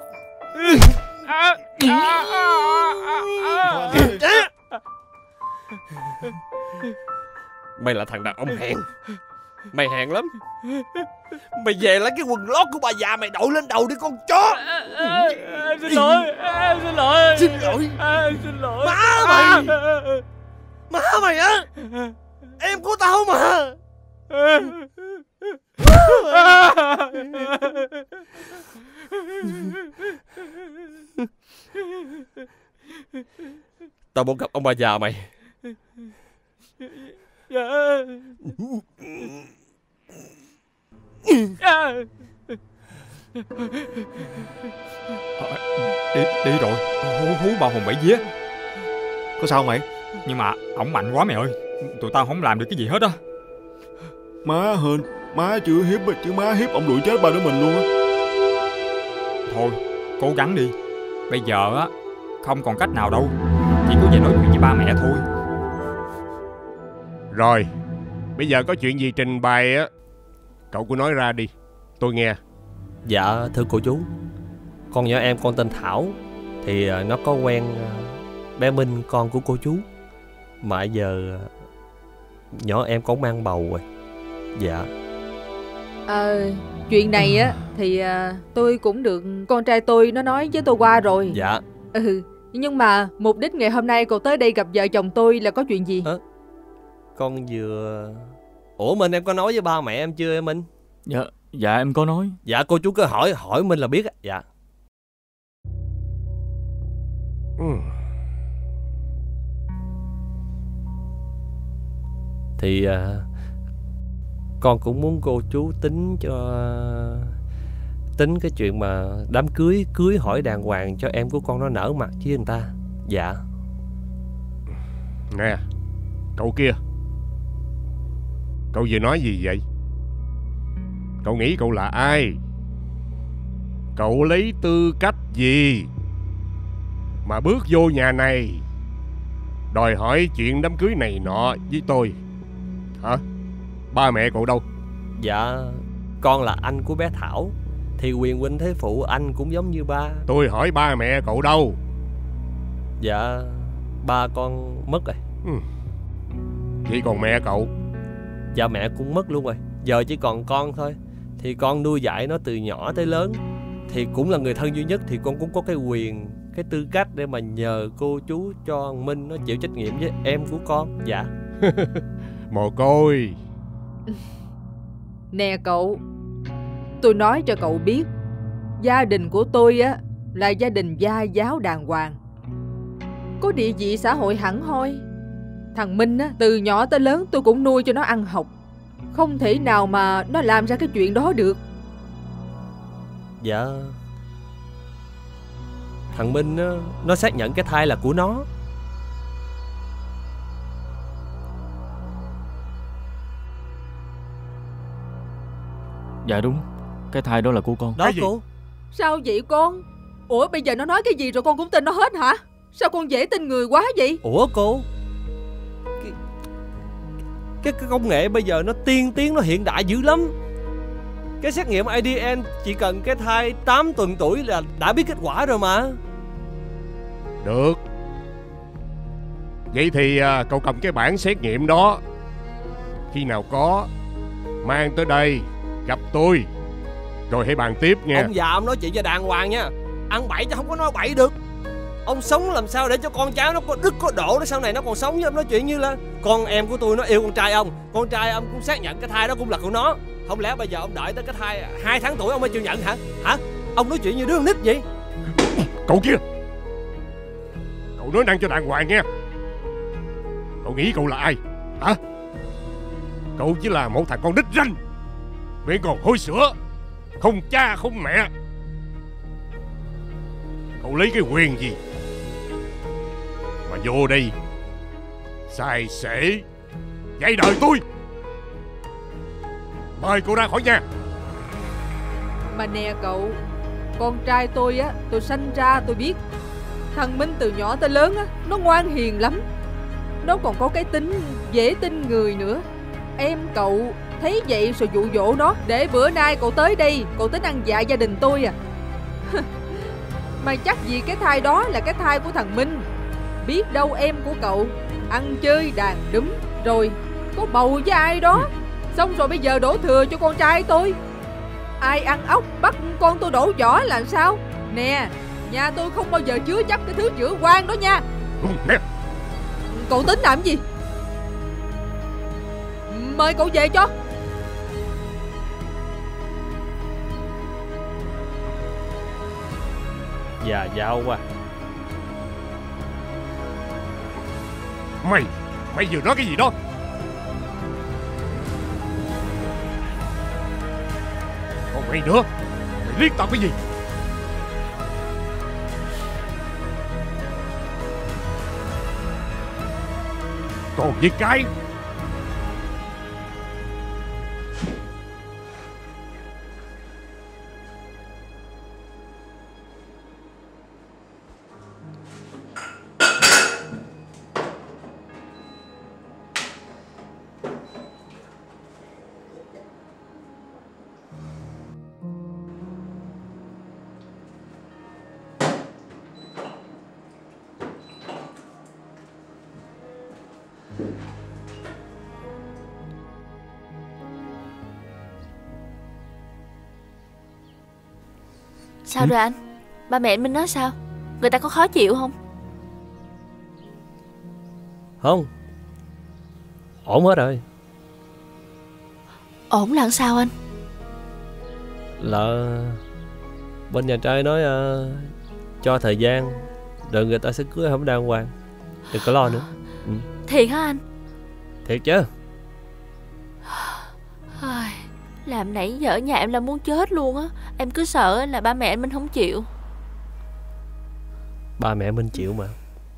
Speaker 5: Mày là thằng đàn ông hèn. Mày hèn lắm. Mày về lấy cái quần lót của bà già mày đội lên đầu đi con chó.
Speaker 6: Em xin lỗi. Em xin lỗi.
Speaker 5: Xin lỗi.
Speaker 6: Em xin lỗi.
Speaker 5: Má mày. Má mày á. Em của tao mà. Tao muốn gặp ông bà già mày.
Speaker 6: Dạ.
Speaker 2: Đi, đi rồi. Hú, hú bao hồn bảy vía.
Speaker 1: Có sao mày?
Speaker 2: Nhưng mà ổng mạnh quá mày ơi. Tụi tao không làm được cái gì hết á.
Speaker 1: Má hên, má chưa hiếp chứ má hiếp ông đuổi chết ba đứa mình luôn á.
Speaker 2: Thôi, cố gắng đi. Bây giờ á, không còn cách nào đâu. Chỉ có về nói chuyện với ba mẹ thôi.
Speaker 7: Rồi, bây giờ có chuyện gì trình bày á, cậu cứ nói ra đi, tôi nghe.
Speaker 5: Dạ thưa cô chú, con nhỏ em con tên Thảo. Thì à, nó có quen à, bé Minh, con của cô chú. Mà giờ à, nhỏ em có mang bầu rồi. Dạ.
Speaker 8: Ờ, chuyện này á thì à, tôi cũng được con trai tôi nó nói với tôi qua rồi.
Speaker 5: Dạ.
Speaker 8: Ừ, nhưng mà mục đích ngày hôm nay cậu tới đây gặp vợ chồng tôi là có chuyện gì?
Speaker 5: À, con vừa... Ủa Minh, em có nói với ba mẹ em chưa em Minh?
Speaker 6: Dạ, dạ em có nói.
Speaker 5: Dạ cô chú cứ hỏi, hỏi Minh là biết. Dạ.
Speaker 7: Ừ.
Speaker 5: Thì à, con cũng muốn cô chú tính cho... Tính cái chuyện mà đám cưới, cưới hỏi đàng hoàng cho em của con nó nở mặt với người ta. Dạ.
Speaker 7: Nè, cậu kia, cậu vừa nói gì vậy? Cậu nghĩ cậu là ai? Cậu lấy tư cách gì mà bước vô nhà này đòi hỏi chuyện đám cưới này nọ với tôi? Hả? Ba mẹ cậu đâu?
Speaker 5: Dạ, con là anh của bé Thảo. Thì quyền huynh thế phụ anh cũng giống như ba.
Speaker 7: Tôi hỏi ba mẹ cậu đâu?
Speaker 5: Dạ, ba con mất rồi.
Speaker 7: Ừ. Vậy còn mẹ cậu?
Speaker 5: Dạ mẹ cũng mất luôn rồi. Giờ chỉ còn con thôi. Thì con nuôi dạy nó từ nhỏ tới lớn. Thì cũng là người thân duy nhất. Thì con cũng có cái quyền, cái tư cách để mà nhờ cô chú cho Minh nó chịu trách nhiệm với em của con. Dạ.
Speaker 7: Mồ côi.
Speaker 8: Nè cậu, tôi nói cho cậu biết, gia đình của tôi á là gia đình gia giáo đàng hoàng, có địa vị xã hội hẳn hoi. Thằng Minh á, từ nhỏ tới lớn tôi cũng nuôi cho nó ăn học. Không thể nào mà nó làm ra cái chuyện đó được.
Speaker 5: Dạ. Thằng Minh á, nó xác nhận cái thai là của nó.
Speaker 6: Dạ đúng, cái thai đó là của con.
Speaker 5: Đó cô.
Speaker 8: Sao vậy con? Ủa bây giờ nó nói cái gì rồi con cũng tin nó hết hả? Sao con dễ tin người quá vậy?
Speaker 5: Ủa cô, cái, cái, cái công nghệ bây giờ nó tiên tiến, nó hiện đại dữ lắm. Cái xét nghiệm a đê en chỉ cần cái thai tám tuần tuổi là đã biết kết quả rồi mà.
Speaker 7: Được. Vậy thì à, cậu cầm cái bản xét nghiệm đó, khi nào có mang tới đây gặp tôi, rồi hãy bàn tiếp nha.
Speaker 5: Ông già ông nói chuyện cho đàng hoàng nha. Ăn bậy chứ không có nói bậy được. Ông sống làm sao để cho con cháu nó có đức có độ, nó sau này nó còn sống với ông nói chuyện như là con em của tôi nó yêu con trai ông. Con trai ông cũng xác nhận cái thai đó cũng là của nó. Không lẽ bây giờ ông đợi tới cái thai hai tháng tuổi ông mới chịu nhận hả? Hả? Ông nói chuyện như đứa con nít vậy.
Speaker 7: Cậu kia, cậu nói năng cho đàng hoàng nha. Cậu nghĩ cậu là ai hả? Cậu chỉ là một thằng con đít ranh, miệng còn hôi sữa, không cha không mẹ. Cậu lấy cái quyền gì mà vô đây xài xể dạy đời tôi? Mời cậu ra khỏi nhà.
Speaker 8: Mà nè cậu, con trai tôi á, tôi sanh ra tôi biết. Thằng Minh từ nhỏ tới lớn á, nó ngoan hiền lắm. Nó còn có cái tính dễ tin người nữa. Em cậu thấy vậy rồi dụ dỗ nó, để bữa nay cậu tới đây cậu tính ăn dạ gia đình tôi à? Mà chắc gì cái thai đó là cái thai của thằng Minh. Biết đâu em của cậu ăn chơi đàn đúm rồi có bầu với ai đó, xong rồi bây giờ đổ thừa cho con trai tôi. Ai ăn ốc bắt con tôi đổ vỏ làm sao? Nè, nhà tôi không bao giờ chứa chấp cái thứ chữa quan đó nha.
Speaker 7: Nè,
Speaker 8: cậu tính làm gì? Mời cậu về cho.
Speaker 5: Già dao quá.
Speaker 7: Mày, mày vừa nói cái gì đó? Còn mày nữa, mày liếc tao cái gì? Còn với cái
Speaker 3: Sao rồi anh? Ba mẹ Minh nói sao? Người ta có khó chịu không?
Speaker 5: Không, ổn hết rồi.
Speaker 3: Ổn là sao anh?
Speaker 5: Là bên nhà trai nói uh, cho thời gian rồi người ta sẽ cưới không đàng hoàng. Đừng có lo nữa. Ừ.
Speaker 3: Thiệt hả anh?
Speaker 5: Thiệt chứ.
Speaker 3: Làm nãy giờ ở nhà em là muốn chết luôn á. Em cứ sợ là ba mẹ mình không chịu.
Speaker 5: Ba mẹ mình chịu mà.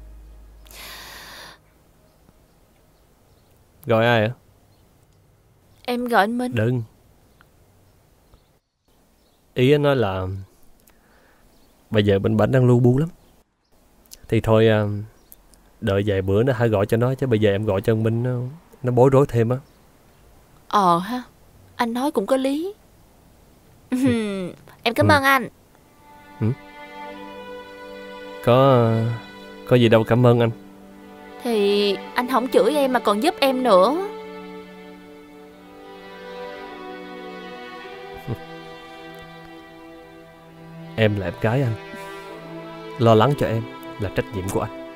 Speaker 5: Gọi ai hả?
Speaker 3: Em gọi anh Minh.
Speaker 5: Đừng. Ý anh nói là bây giờ bên bển đang lu bu lắm. Thì thôi đợi vài bữa nữa hãy gọi cho nó. Chứ bây giờ em gọi cho Minh nó, nó bối rối thêm á.
Speaker 3: Ờ ha, anh nói cũng có lý. Em cảm
Speaker 5: ừ.
Speaker 3: ơn anh.
Speaker 5: ừ. Có Có gì đâu cảm ơn anh.
Speaker 3: Thì anh không chửi em mà còn giúp em nữa.
Speaker 5: Em là em gái anh. Lo lắng cho em là trách nhiệm của anh.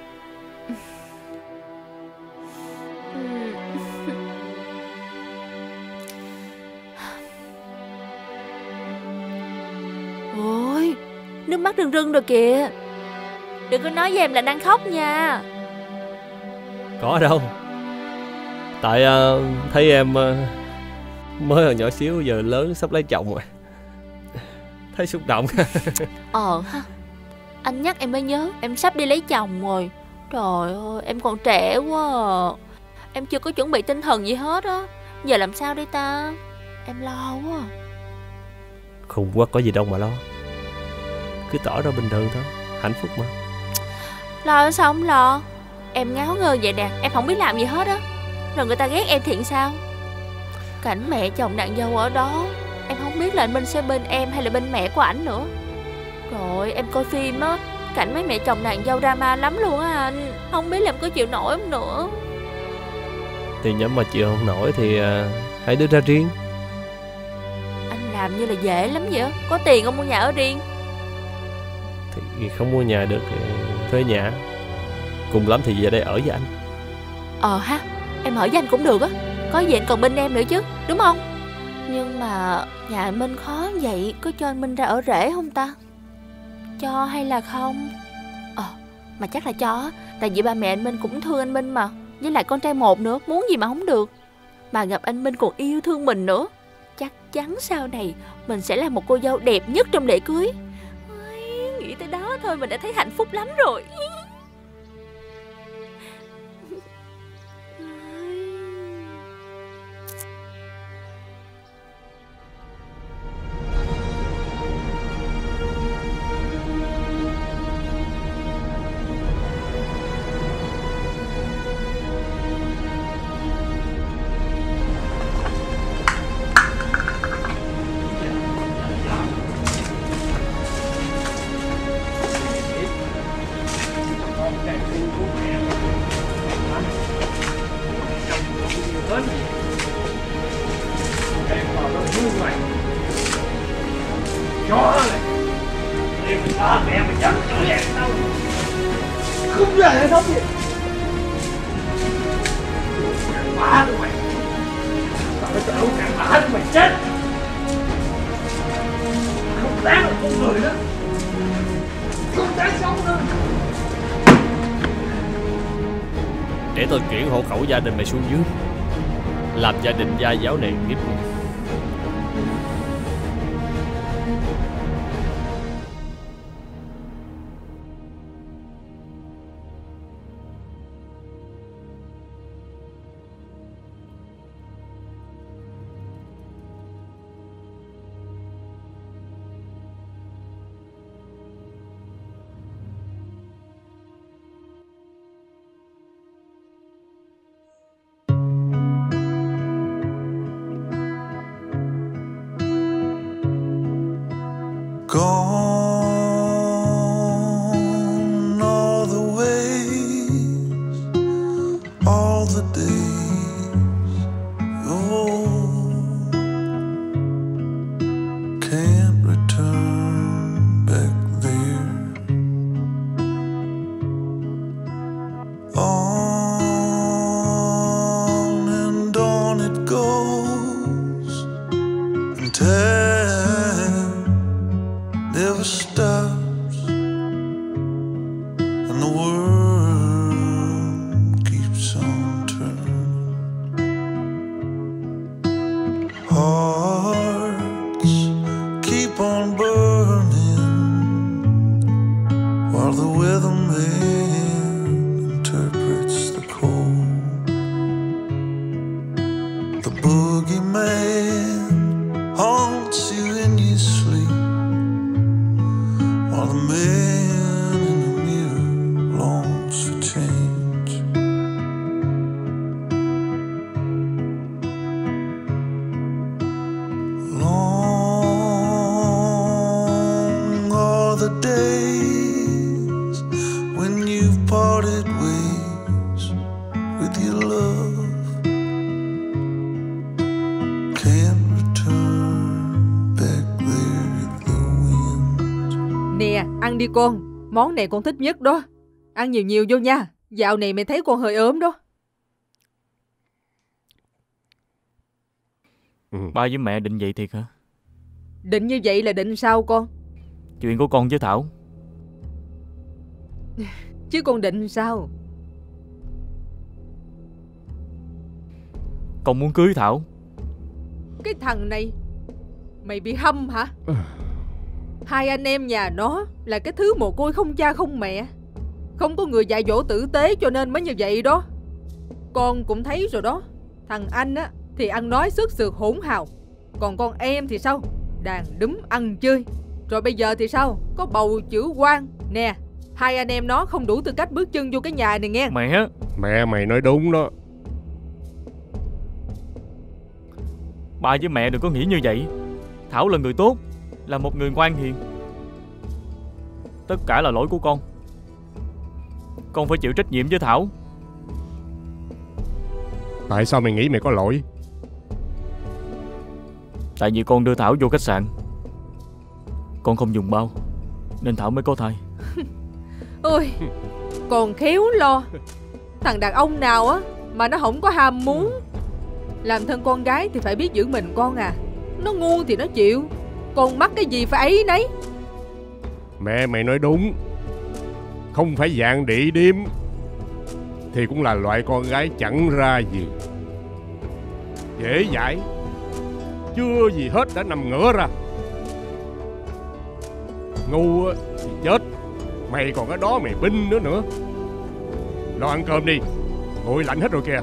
Speaker 3: Ôi, nước mắt rưng rưng rồi kìa. Đừng có nói với em là đang khóc nha.
Speaker 5: Có đâu. Tại uh, thấy em uh, mới còn nhỏ xíu giờ lớn sắp lấy chồng rồi. Thấy xúc động.
Speaker 3: Ờ ha. Anh nhắc em mới nhớ em sắp đi lấy chồng rồi. Trời ơi, em còn trẻ quá à. Em chưa có chuẩn bị tinh thần gì hết á. Giờ làm sao đây ta? Em lo quá.
Speaker 5: Khùng quá, có gì đâu mà lo. Cứ tỏ ra bình thường thôi. Hạnh phúc mà.
Speaker 3: Lo sao không lo? Em ngáo ngơ vậy nè, em không biết làm gì hết á. Rồi người ta ghét em thiện sao? Cảnh mẹ chồng nàng dâu ở đó, em không biết là anh Minh sẽ bên em hay là bên mẹ của ảnh nữa. Rồi em coi phim á, cảnh mấy mẹ chồng nàng dâu drama lắm luôn á anh. Không biết là em có chịu nổi không nữa.
Speaker 5: Thì nếu mà chịu không nổi thì uh, hãy đưa ra riêng.
Speaker 3: Anh làm như là dễ lắm vậy. Có tiền không mua nhà ở riêng?
Speaker 5: Thì không mua nhà được thì thuê nhà. Cùng lắm thì về đây ở với anh.
Speaker 3: Ờ ha, em ở với anh cũng được á. Có gì anh còn bên em nữa chứ, đúng không? Nhưng mà nhà anh Minh khó vậy, có cho anh Minh ra ở rể không ta? Cho hay là không? Ờ, mà chắc là cho. Tại vì ba mẹ anh Minh cũng thương anh Minh mà. Với lại con trai một nữa, muốn gì mà không được. Mà gặp anh Minh còn yêu thương mình nữa. Chắc chắn sau này mình sẽ là một cô dâu đẹp nhất trong lễ cưới. Ôi, nghĩ tới đó thôi mình đã thấy hạnh phúc lắm rồi.
Speaker 5: Để tôi chuyển hộ khẩu gia đình mày xuống dưới, làm gia đình gia giáo này tiếp.
Speaker 9: Gone all the ways, all the days, oh, can't return back. time never stops, and the world keeps on turning. Hearts keep on burning while the weatherman interprets the cold. The boogeyman haunts you in your sleep, while the man in the mirror longs for change. Long are the days when you've parted ways with your love. Can't return back there in the wind.
Speaker 8: Nè, ăn đi con. Món này con thích nhất đó. Ăn nhiều nhiều vô nha. Dạo này mẹ thấy con hơi ốm đó.
Speaker 6: Ba với mẹ định vậy thiệt hả?
Speaker 8: Định như vậy là định sao con?
Speaker 6: Chuyện của con với Thảo.
Speaker 8: Chứ con định sao?
Speaker 6: Con muốn cưới Thảo.
Speaker 8: Cái thằng này, mày bị hâm hả? Hai anh em nhà nó là cái thứ mồ côi không cha không mẹ, không có người dạy dỗ tử tế cho nên mới như vậy đó. Con cũng thấy rồi đó. Thằng anh á thì ăn nói sức sượt hỗn hào, còn con em thì sao? Đàn đúm ăn chơi. Rồi bây giờ thì sao? Có bầu chữ quan. Nè, hai anh em nó không đủ tư cách bước chân vô cái nhà này nghe.
Speaker 6: Mẹ
Speaker 7: Mẹ mày nói đúng đó.
Speaker 6: Ba với mẹ đừng có nghĩ như vậy. Thảo là người tốt, là một người ngoan hiền. Tất cả là lỗi của con. Con phải chịu trách nhiệm với Thảo.
Speaker 7: Tại sao mày nghĩ mày có lỗi?
Speaker 6: Tại vì con đưa Thảo vô khách sạn, con không dùng bao nên Thảo mới có thai.
Speaker 8: Ôi, còn khéo lo. Thằng đàn ông nào á mà nó không có ham muốn. Làm thân con gái thì phải biết giữ mình con à. Nó ngu thì nó chịu, còn mắc cái gì phải ấy nấy.
Speaker 7: Mẹ mày nói đúng. Không phải dạng đĩ điếm thì cũng là loại con gái chẳng ra gì. Dễ dãi, chưa gì hết đã nằm ngửa ra. Ngu thì chết, mày còn ở đó mày binh nữa nữa. Lo ăn cơm đi, nguội lạnh hết rồi kìa.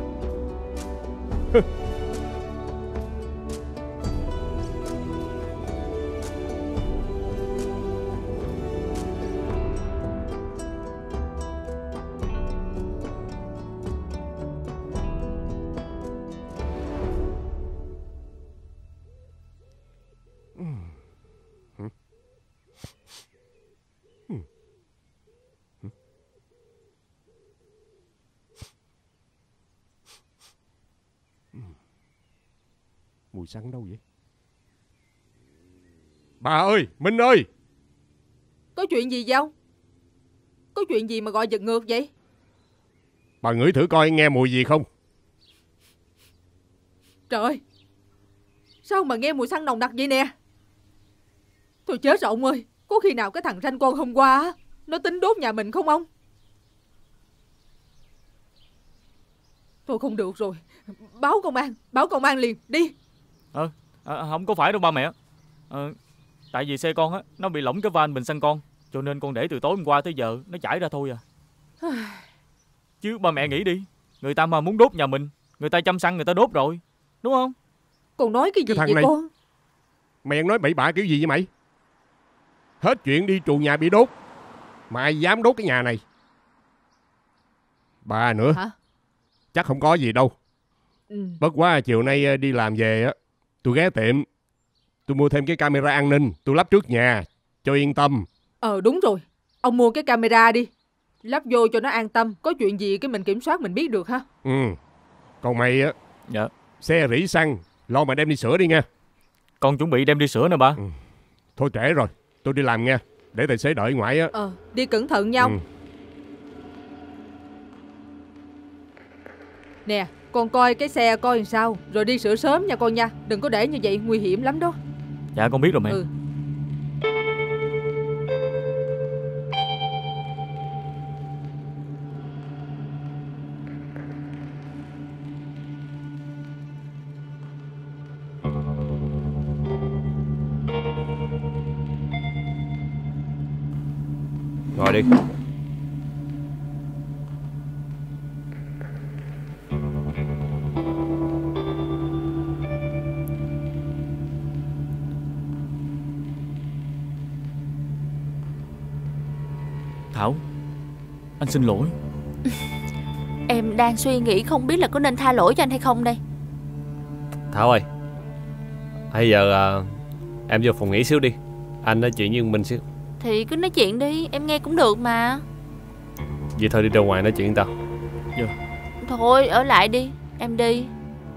Speaker 7: Mùi xăng đâu vậy? Bà ơi, Minh ơi!
Speaker 8: Có chuyện gì vậy? Có chuyện gì mà gọi giật ngược vậy?
Speaker 7: Bà ngửi thử coi nghe mùi gì không?
Speaker 8: Trời ơi, sao mà nghe mùi xăng nồng đặc vậy nè? Thôi chết rồi ông ơi. Có khi nào cái thằng ranh con hôm qua á, nó tính đốt nhà mình không ông? Thôi không được rồi. Báo công an, báo công an liền, đi.
Speaker 6: Ờ, à, không có phải đâu ba mẹ. à, Tại vì xe con á, nó bị lỏng cái van bình xăng con, cho nên con để từ tối hôm qua tới giờ nó chảy ra thôi à. Chứ ba mẹ nghĩ đi, người ta mà muốn đốt nhà mình, người ta chăm xăng người ta đốt rồi, đúng không?
Speaker 8: Con nói cái gì
Speaker 7: cái thằng
Speaker 8: vậy
Speaker 7: này,
Speaker 8: con?
Speaker 7: mày ăn nói bậy bạ kiểu gì vậy mày? Hết chuyện đi trù nhà bị đốt mà ai dám đốt cái nhà này? Bà nữa
Speaker 8: hả?
Speaker 7: Chắc không có gì đâu.
Speaker 8: Ừ.
Speaker 7: Bất quá chiều nay đi làm về á, tôi ghé tiệm, tôi mua thêm cái camera an ninh, tôi lắp trước nhà cho yên tâm.
Speaker 8: Ờ đúng rồi, ông mua cái camera đi, lắp vô cho nó an tâm. Có chuyện gì cái mình kiểm soát mình biết được ha.
Speaker 7: Ừ. Còn mày á,
Speaker 6: dạ,
Speaker 7: xe rỉ xăng lo mà đem đi sửa đi nha.
Speaker 6: Con chuẩn bị đem đi sửa nè ba.
Speaker 7: Ừ. Thôi trễ rồi, tôi đi làm nha, để tài xế đợi ngoài á.
Speaker 8: Ờ, đi cẩn thận nhau.
Speaker 7: Ừ.
Speaker 8: Nè, con coi cái xe coi làm sao, rồi đi sửa sớm nha con nha. Đừng có để như vậy, nguy hiểm lắm đó.
Speaker 6: Dạ con biết rồi mẹ.
Speaker 8: Ừ.
Speaker 5: Ngồi đi.
Speaker 6: Thảo, anh xin lỗi.
Speaker 3: Em đang suy nghĩ không biết là có nên tha lỗi cho anh hay không đây.
Speaker 5: Thảo ơi, bây giờ uh, em vô phòng nghỉ xíu đi. Anh nói chuyện với Minh xíu.
Speaker 3: Thì cứ nói chuyện đi, em nghe cũng được mà.
Speaker 5: Vậy thôi đi ra ngoài nói chuyện với tao.
Speaker 6: Dạ.
Speaker 3: Thôi ở lại đi, em đi.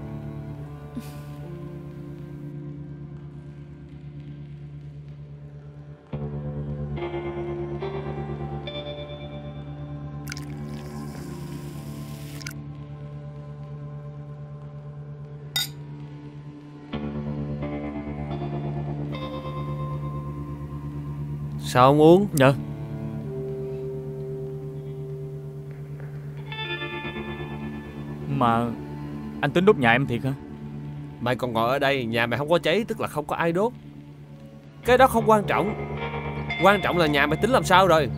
Speaker 5: Sao không uống?
Speaker 6: Dạ. Mà anh tính đốt nhà em thiệt hả?
Speaker 5: Mày còn ngồi ở đây, nhà mày không có cháy tức là không có ai đốt. Cái đó không quan trọng. Quan trọng là nhà mày tính làm sao rồi.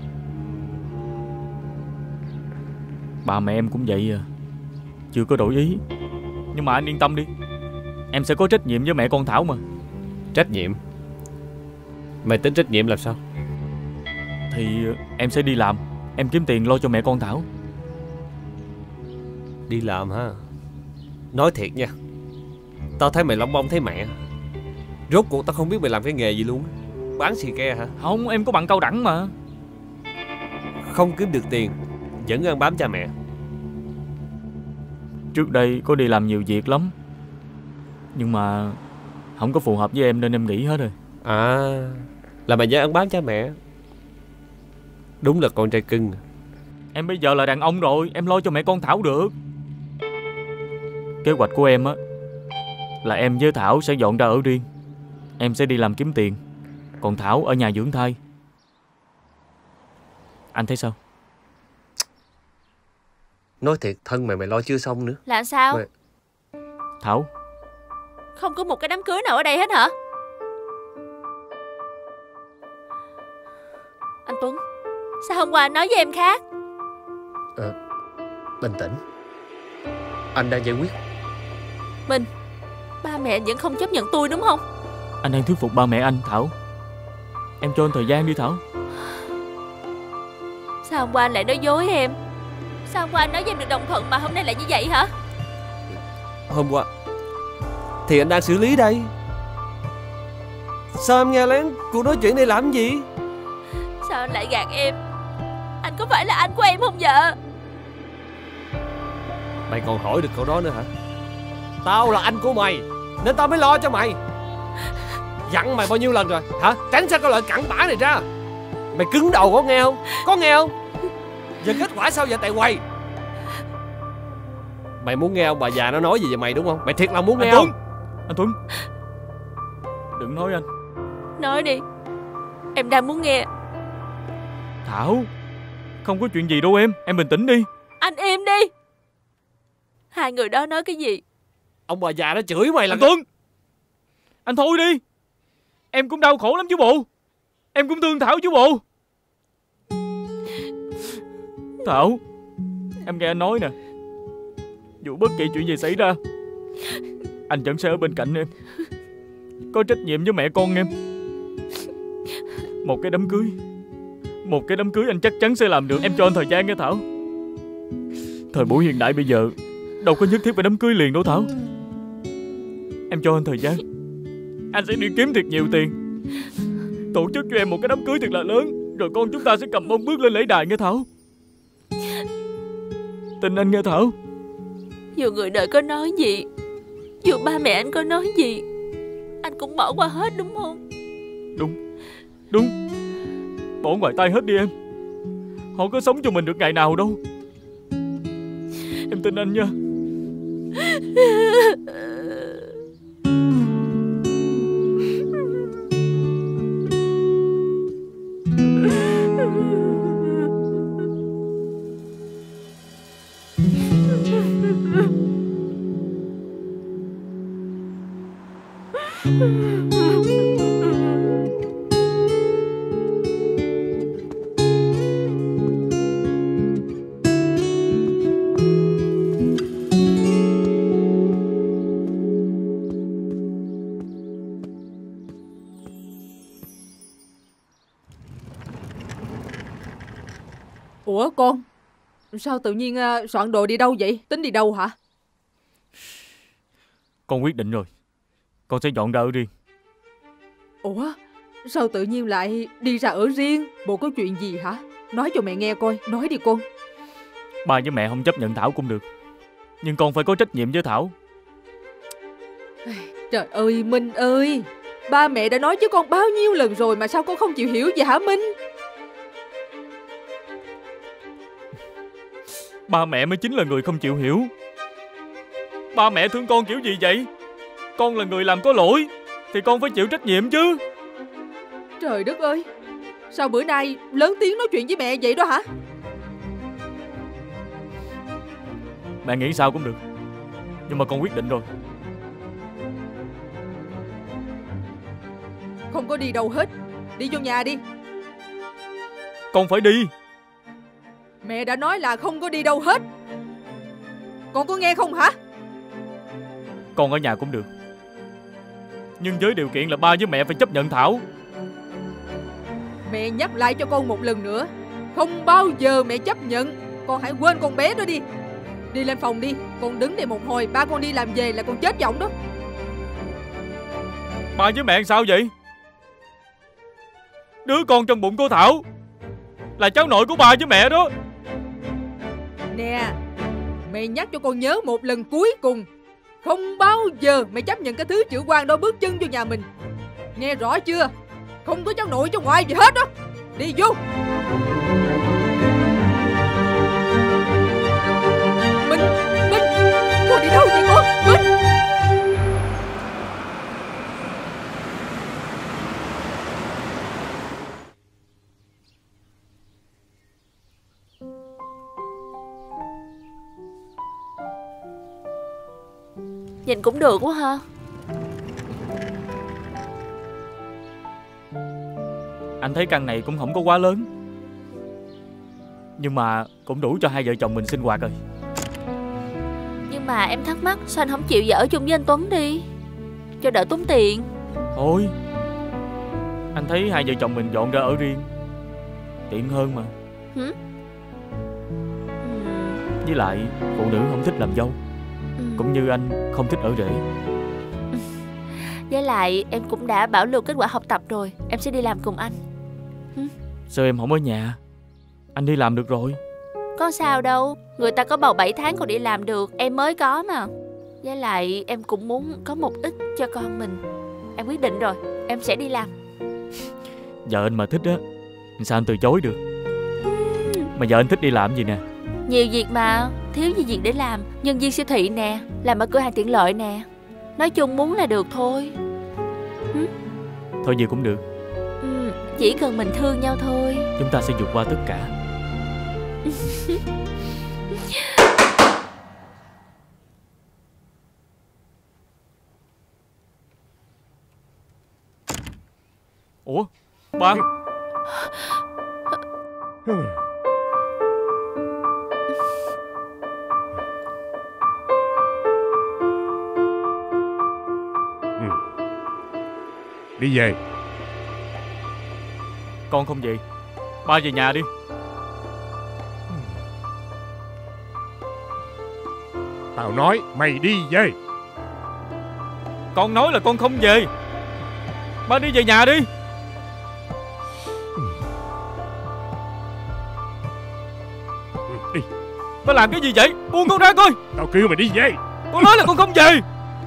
Speaker 6: Bà mẹ em cũng vậy à, chưa có đổi ý. Nhưng mà anh yên tâm đi, em sẽ có trách nhiệm với mẹ con Thảo mà.
Speaker 5: Trách nhiệm? Mày tính trách nhiệm làm sao?
Speaker 6: Thì em sẽ đi làm, em kiếm tiền lo cho mẹ con Thảo.
Speaker 5: Đi làm ha? Nói thiệt nha, tao thấy mày lông bông thấy mẹ. Rốt cuộc tao không biết mày làm cái nghề gì luôn. Bán xì ke hả?
Speaker 6: Không, em có bằng cao đẳng mà.
Speaker 5: Không kiếm được tiền vẫn ăn bám cha mẹ.
Speaker 6: Trước đây có đi làm nhiều việc lắm, nhưng mà không có phù hợp với em nên em nghỉ hết rồi.
Speaker 5: À, là mày vẫn ăn bám cha mẹ. Đúng là con trai cưng.
Speaker 6: Em bây giờ là đàn ông rồi, em lo cho mẹ con Thảo được. Kế hoạch của em á là em với Thảo sẽ dọn ra ở riêng. Em sẽ đi làm kiếm tiền, còn Thảo ở nhà dưỡng thai. Anh thấy sao?
Speaker 5: Nói thiệt, thân mày mày lo chưa xong nữa.
Speaker 3: Là sao?
Speaker 5: Mày...
Speaker 6: Thảo,
Speaker 3: không có một cái đám cưới nào ở đây hết hả? Anh Tuấn, sao hôm qua anh nói với em khác?
Speaker 5: Ờ, bình tĩnh, anh đang giải quyết.
Speaker 3: Minh, ba mẹ vẫn không chấp nhận tôi đúng không?
Speaker 6: anh đang thuyết phục ba mẹ anh, Thảo. Em cho anh thời gian đi Thảo.
Speaker 3: Sao hôm qua anh lại nói dối em? Sao hôm qua anh nói với em được đồng thuận mà hôm nay lại như vậy hả?
Speaker 5: Hôm qua thì anh đang xử lý đây. Sao em nghe lén cuộc nói chuyện này làm gì?
Speaker 3: Sao anh lại gạt em? Anh có phải là anh của em không vợ?
Speaker 5: Mày còn hỏi được câu đó nữa hả? Tao là anh của mày nên tao mới lo cho mày. Dặn mày bao nhiêu lần rồi hả? Tránh xa cái loại cặn bã này ra. Mày cứng đầu có nghe không? Có nghe không? Giờ kết quả sao vậy tại quầy? Mày muốn nghe ông bà già nó nói gì về mày đúng không? Mày thiệt là muốn nghe
Speaker 6: anh
Speaker 5: không?
Speaker 6: Tuấn, anh Tuấn, đừng nói anh.
Speaker 3: Nói đi, em đang muốn nghe.
Speaker 6: Thảo, không có chuyện gì đâu em. Em bình tĩnh đi.
Speaker 3: Anh im đi. Hai người đó nói cái gì?
Speaker 5: Ông bà già nó chửi mày là...
Speaker 6: Anh Tuấn, anh thôi đi. Em cũng đau khổ lắm chứ bộ. Em cũng thương Thảo chứ bộ. Thảo, em nghe anh nói nè, dù bất kỳ chuyện gì xảy ra, anh vẫn sẽ ở bên cạnh em, có trách nhiệm với mẹ con em. Một cái đám cưới Một cái đám cưới anh chắc chắn sẽ làm được. Em cho anh thời gian nha Thảo. Thời buổi hiện đại bây giờ đâu có nhất thiết phải đám cưới liền đâu Thảo. Em cho anh thời gian, anh sẽ đi kiếm thiệt nhiều tiền, tổ chức cho em một cái đám cưới thật là lớn, rồi con chúng ta sẽ cầm bông bước lên lễ đài nghe Thảo. Tin anh nghe Thảo.
Speaker 3: Dù người đời có nói gì, dù ba mẹ anh có nói gì, anh cũng bỏ qua hết đúng không?
Speaker 6: Đúng, đúng. Bỏ ngoài tay hết đi em. Họ có sống cho mình được ngày nào đâu. Em tin anh nha.
Speaker 8: Ủa con, sao tự nhiên uh, soạn đồ đi đâu vậy? Tính đi đâu hả?
Speaker 6: Con quyết định rồi, con sẽ dọn ra ở riêng.
Speaker 8: Ủa, sao tự nhiên lại đi ra ở riêng? Bộ có chuyện gì hả? Nói cho mẹ nghe coi, nói đi con.
Speaker 6: Ba với mẹ không chấp nhận Thảo cũng được, nhưng con phải có trách nhiệm với Thảo.
Speaker 8: Trời ơi Minh ơi, ba mẹ đã nói với con bao nhiêu lần rồi mà sao con không chịu hiểu vậy hả Minh?
Speaker 6: Ba mẹ mới chính là người không chịu hiểu. Ba mẹ thương con kiểu gì vậy? Con là người làm có lỗi thì con phải chịu trách nhiệm chứ.
Speaker 8: Trời đất ơi, sao bữa nay lớn tiếng nói chuyện với mẹ vậy đó hả?
Speaker 6: Mẹ nghĩ sao cũng được, nhưng mà con quyết định rồi.
Speaker 8: Không có đi đâu hết, đi vô nhà đi.
Speaker 6: Con phải đi.
Speaker 8: Mẹ đã nói là không có đi đâu hết. Con có nghe không hả?
Speaker 6: Con ở nhà cũng được, nhưng với điều kiện là ba với mẹ phải chấp nhận Thảo.
Speaker 8: Mẹ nhắc lại cho con một lần nữa, không bao giờ mẹ chấp nhận. Con hãy quên con bé đó đi. Đi lên phòng đi, con đứng đây một hồi, ba con đi làm về là con chết giọng đó.
Speaker 6: Ba với mẹ sao vậy? Đứa con trong bụng của Thảo là cháu nội của ba với mẹ đó.
Speaker 8: Nè, mẹ nhắc cho con nhớ một lần cuối cùng, không bao giờ mẹ chấp nhận cái thứ chữ quan đó bước chân vô nhà mình. Nghe rõ chưa? Không có cháu nội cháu ngoại gì hết đó. Đi vô. Minh, Minh, con đi đâu vậy con? Minh.
Speaker 3: Nhìn cũng được quá ha.
Speaker 6: Anh thấy căn này cũng không có quá lớn, nhưng mà cũng đủ cho hai vợ chồng mình sinh hoạt rồi.
Speaker 3: Nhưng mà em thắc mắc, sao anh không chịu ở chung với anh Tuấn đi, cho đỡ tốn tiền?
Speaker 6: Thôi, anh thấy hai vợ chồng mình dọn ra ở riêng tiện hơn mà.
Speaker 3: Hử?
Speaker 6: Với lại phụ nữ không thích làm dâu,
Speaker 3: Ừ.
Speaker 6: cũng như anh không thích ở rể.
Speaker 3: Với lại em cũng đã bảo lưu kết quả học tập rồi, em sẽ đi làm cùng anh. Hử?
Speaker 6: Sao em không ở nhà? Anh đi làm được rồi.
Speaker 3: Có sao đâu, người ta có bầu bảy tháng còn đi làm được, em mới có mà. Với lại em cũng muốn có một ít cho con mình. Em quyết định rồi, em sẽ đi làm.
Speaker 6: Vợ anh mà thích á, sao anh từ chối được? Mà vợ anh thích đi làm gì nè?
Speaker 3: Nhiều việc mà, thiếu gì việc để làm. Nhân viên siêu thị nè, làm ở cửa hàng tiện lợi nè. Nói chung muốn là được thôi. Hử?
Speaker 6: Thôi gì cũng được.
Speaker 3: Ừ, chỉ cần mình thương nhau thôi.
Speaker 6: Chúng ta sẽ vượt qua tất cả. Ủa, ba?
Speaker 7: Đi về.
Speaker 6: Con không về. Ba về nhà đi.
Speaker 7: Tao nói mày đi về.
Speaker 6: Con nói là con không về. Ba đi về nhà đi.
Speaker 7: Đi.
Speaker 6: Ba làm cái gì vậy? Buông con ra coi.
Speaker 7: Tao kêu mày đi về.
Speaker 6: Con nói là con không về.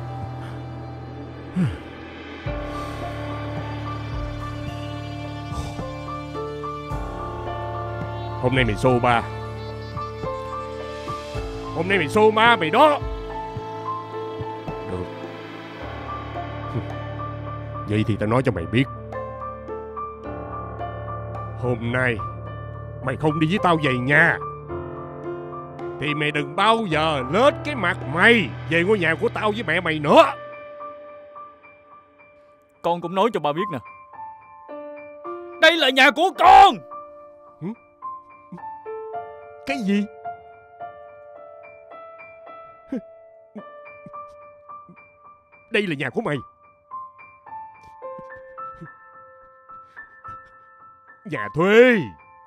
Speaker 7: Hôm nay mày xô ba. Hôm nay mày xô ma mày đó. Được. Vậy thì tao nói cho mày biết, hôm nay mày không đi với tao về nhà thì mày đừng bao giờ lết cái mặt mày về ngôi nhà của tao với mẹ mày nữa.
Speaker 6: Con cũng nói cho ba biết nè, đây là nhà của con.
Speaker 7: Cái gì? Đây là nhà của mày? Nhà thuê.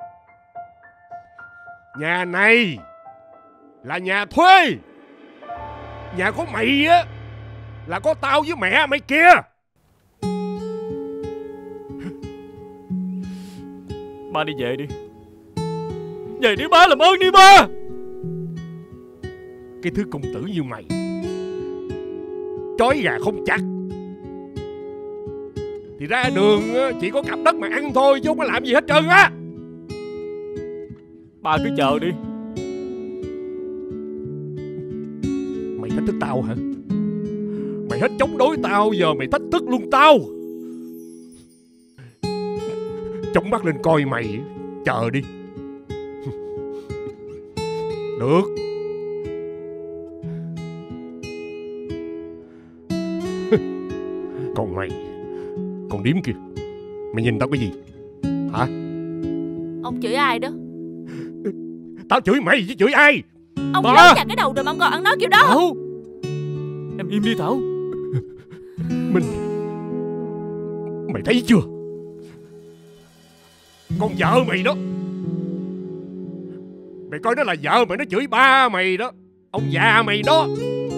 Speaker 7: Nhà này là nhà thuê. Nhà của mày á là có tao với mẹ mày kia.
Speaker 6: Ba đi về đi. Về đi ba, làm ơn đi ba.
Speaker 7: Cái thứ công tử như mày, trói gà không chặt, thì ra đường chỉ có cặp đất mà ăn thôi, chứ không có làm gì hết trơn á.
Speaker 6: Ba cứ chờ đi.
Speaker 7: Mày thách thức tao hả? Mày hết chống đối tao, giờ mày thách thức luôn tao. Chống mắt lên coi mày. Chờ đi. Được. Còn mày, con điếm kìa, mày nhìn tao cái gì hả?
Speaker 3: Ông chửi ai đó?
Speaker 7: Tao chửi mày chứ chửi ai?
Speaker 3: Ông lớn chặt cái đầu rồi mà ông còn ăn nói kiểu đó.
Speaker 6: Thảo, em im đi Thảo.
Speaker 7: Minh, mày thấy chưa? Con vợ mày đó, mày coi nó là vợ mày, nó chửi ba mày đó, ông già mày đó.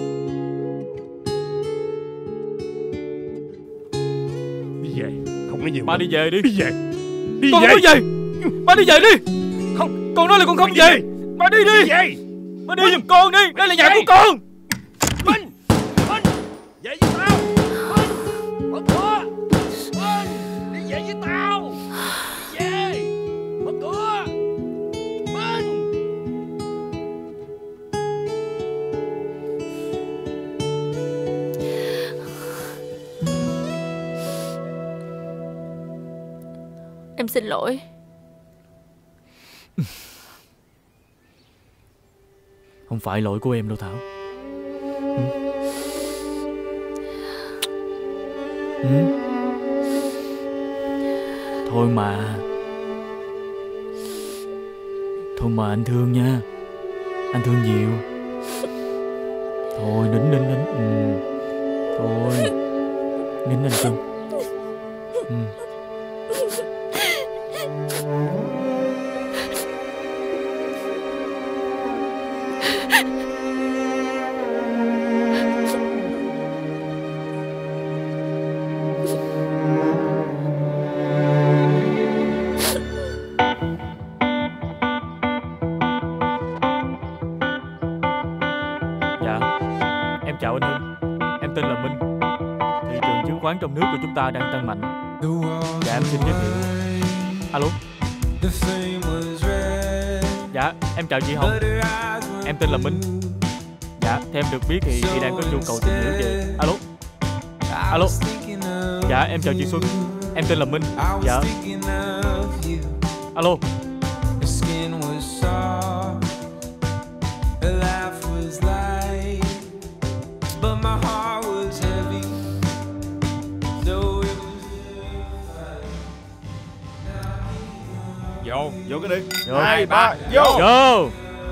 Speaker 7: Đi về, không nói nhiều.
Speaker 6: Ba đi về đi.
Speaker 7: Đi về. Đi
Speaker 6: con
Speaker 7: về.
Speaker 6: nói về. Ba đi về đi.
Speaker 7: Không,
Speaker 6: con nói là con không
Speaker 7: đi
Speaker 6: về.
Speaker 7: về.
Speaker 6: Ba đi đi.
Speaker 7: Đi về.
Speaker 6: Ba đi giùm con đi. Đây là nhà của con.
Speaker 7: Minh, Minh, về với tao. Minh, mở cửa. Minh, đi về với tao. Đi về, mở cửa. Minh.
Speaker 3: Em xin lỗi.
Speaker 6: Không phải lỗi của em đâu Thảo. Ừ. Ừ. Thôi mà. Thôi mà anh thương nha. Anh thương nhiều. Thôi nín nín nín. Ừ. Thôi nín anh cưng. Ừ. Chào anh Hưng, em tên là Minh. Thị trường chứng khoán trong nước của chúng ta đang tăng mạnh. Dạ em xin giới thiệu. Alo. Dạ em chào chị Hồng. Em tên là Minh. Dạ theo em được biết thì chị đang có nhu cầu tìm hiểu về. Alo. Alo. Dạ em chào chị Xuân. Em tên là Minh. Dạ. Alo.
Speaker 1: Vô, vô cái đi.
Speaker 6: Vô.
Speaker 1: Hai, ba, vô.
Speaker 6: Vô.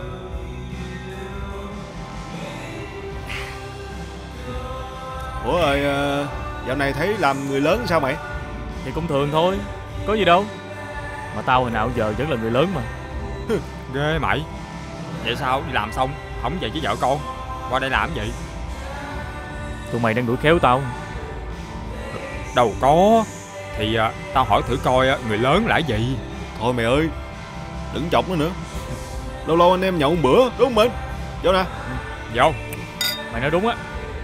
Speaker 1: Ủa rồi, uh, dạo này thấy làm người lớn sao mày?
Speaker 6: Thì cũng thường thôi, có gì đâu. Mà tao hồi nào giờ vẫn là người lớn mà.
Speaker 2: Ghê mày. Vậy sao đi làm xong không về với vợ con, qua đây làm gì?
Speaker 6: Tụi mày đang đuổi khéo tao.
Speaker 2: Đâu có. Thì uh, tao hỏi thử coi uh, người lớn là gì.
Speaker 1: Thôi mày ơi, đừng chọc nó nữa. Lâu lâu anh em nhậu một bữa, đúng không mình? Vô nè.
Speaker 2: Vô.
Speaker 6: Mày nói đúng á.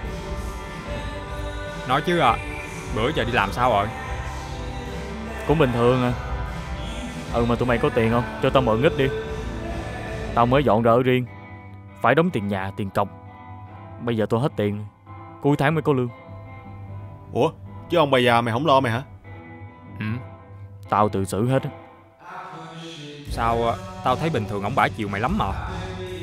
Speaker 2: Nói chứ à, bữa giờ đi làm sao rồi?
Speaker 6: Cũng bình thường à. Ừ mà tụi mày có tiền không? Cho tao mượn ít đi. Tao mới dọn ra ở riêng, phải đóng tiền nhà, tiền cọc. Bây giờ tôi hết tiền, cuối tháng mới có lương.
Speaker 1: Ủa, chứ ông bà già mày không lo mày hả?
Speaker 2: Ừ.
Speaker 6: Tao tự xử hết á.
Speaker 2: Sao tao thấy bình thường ông bà chiều mày lắm mà.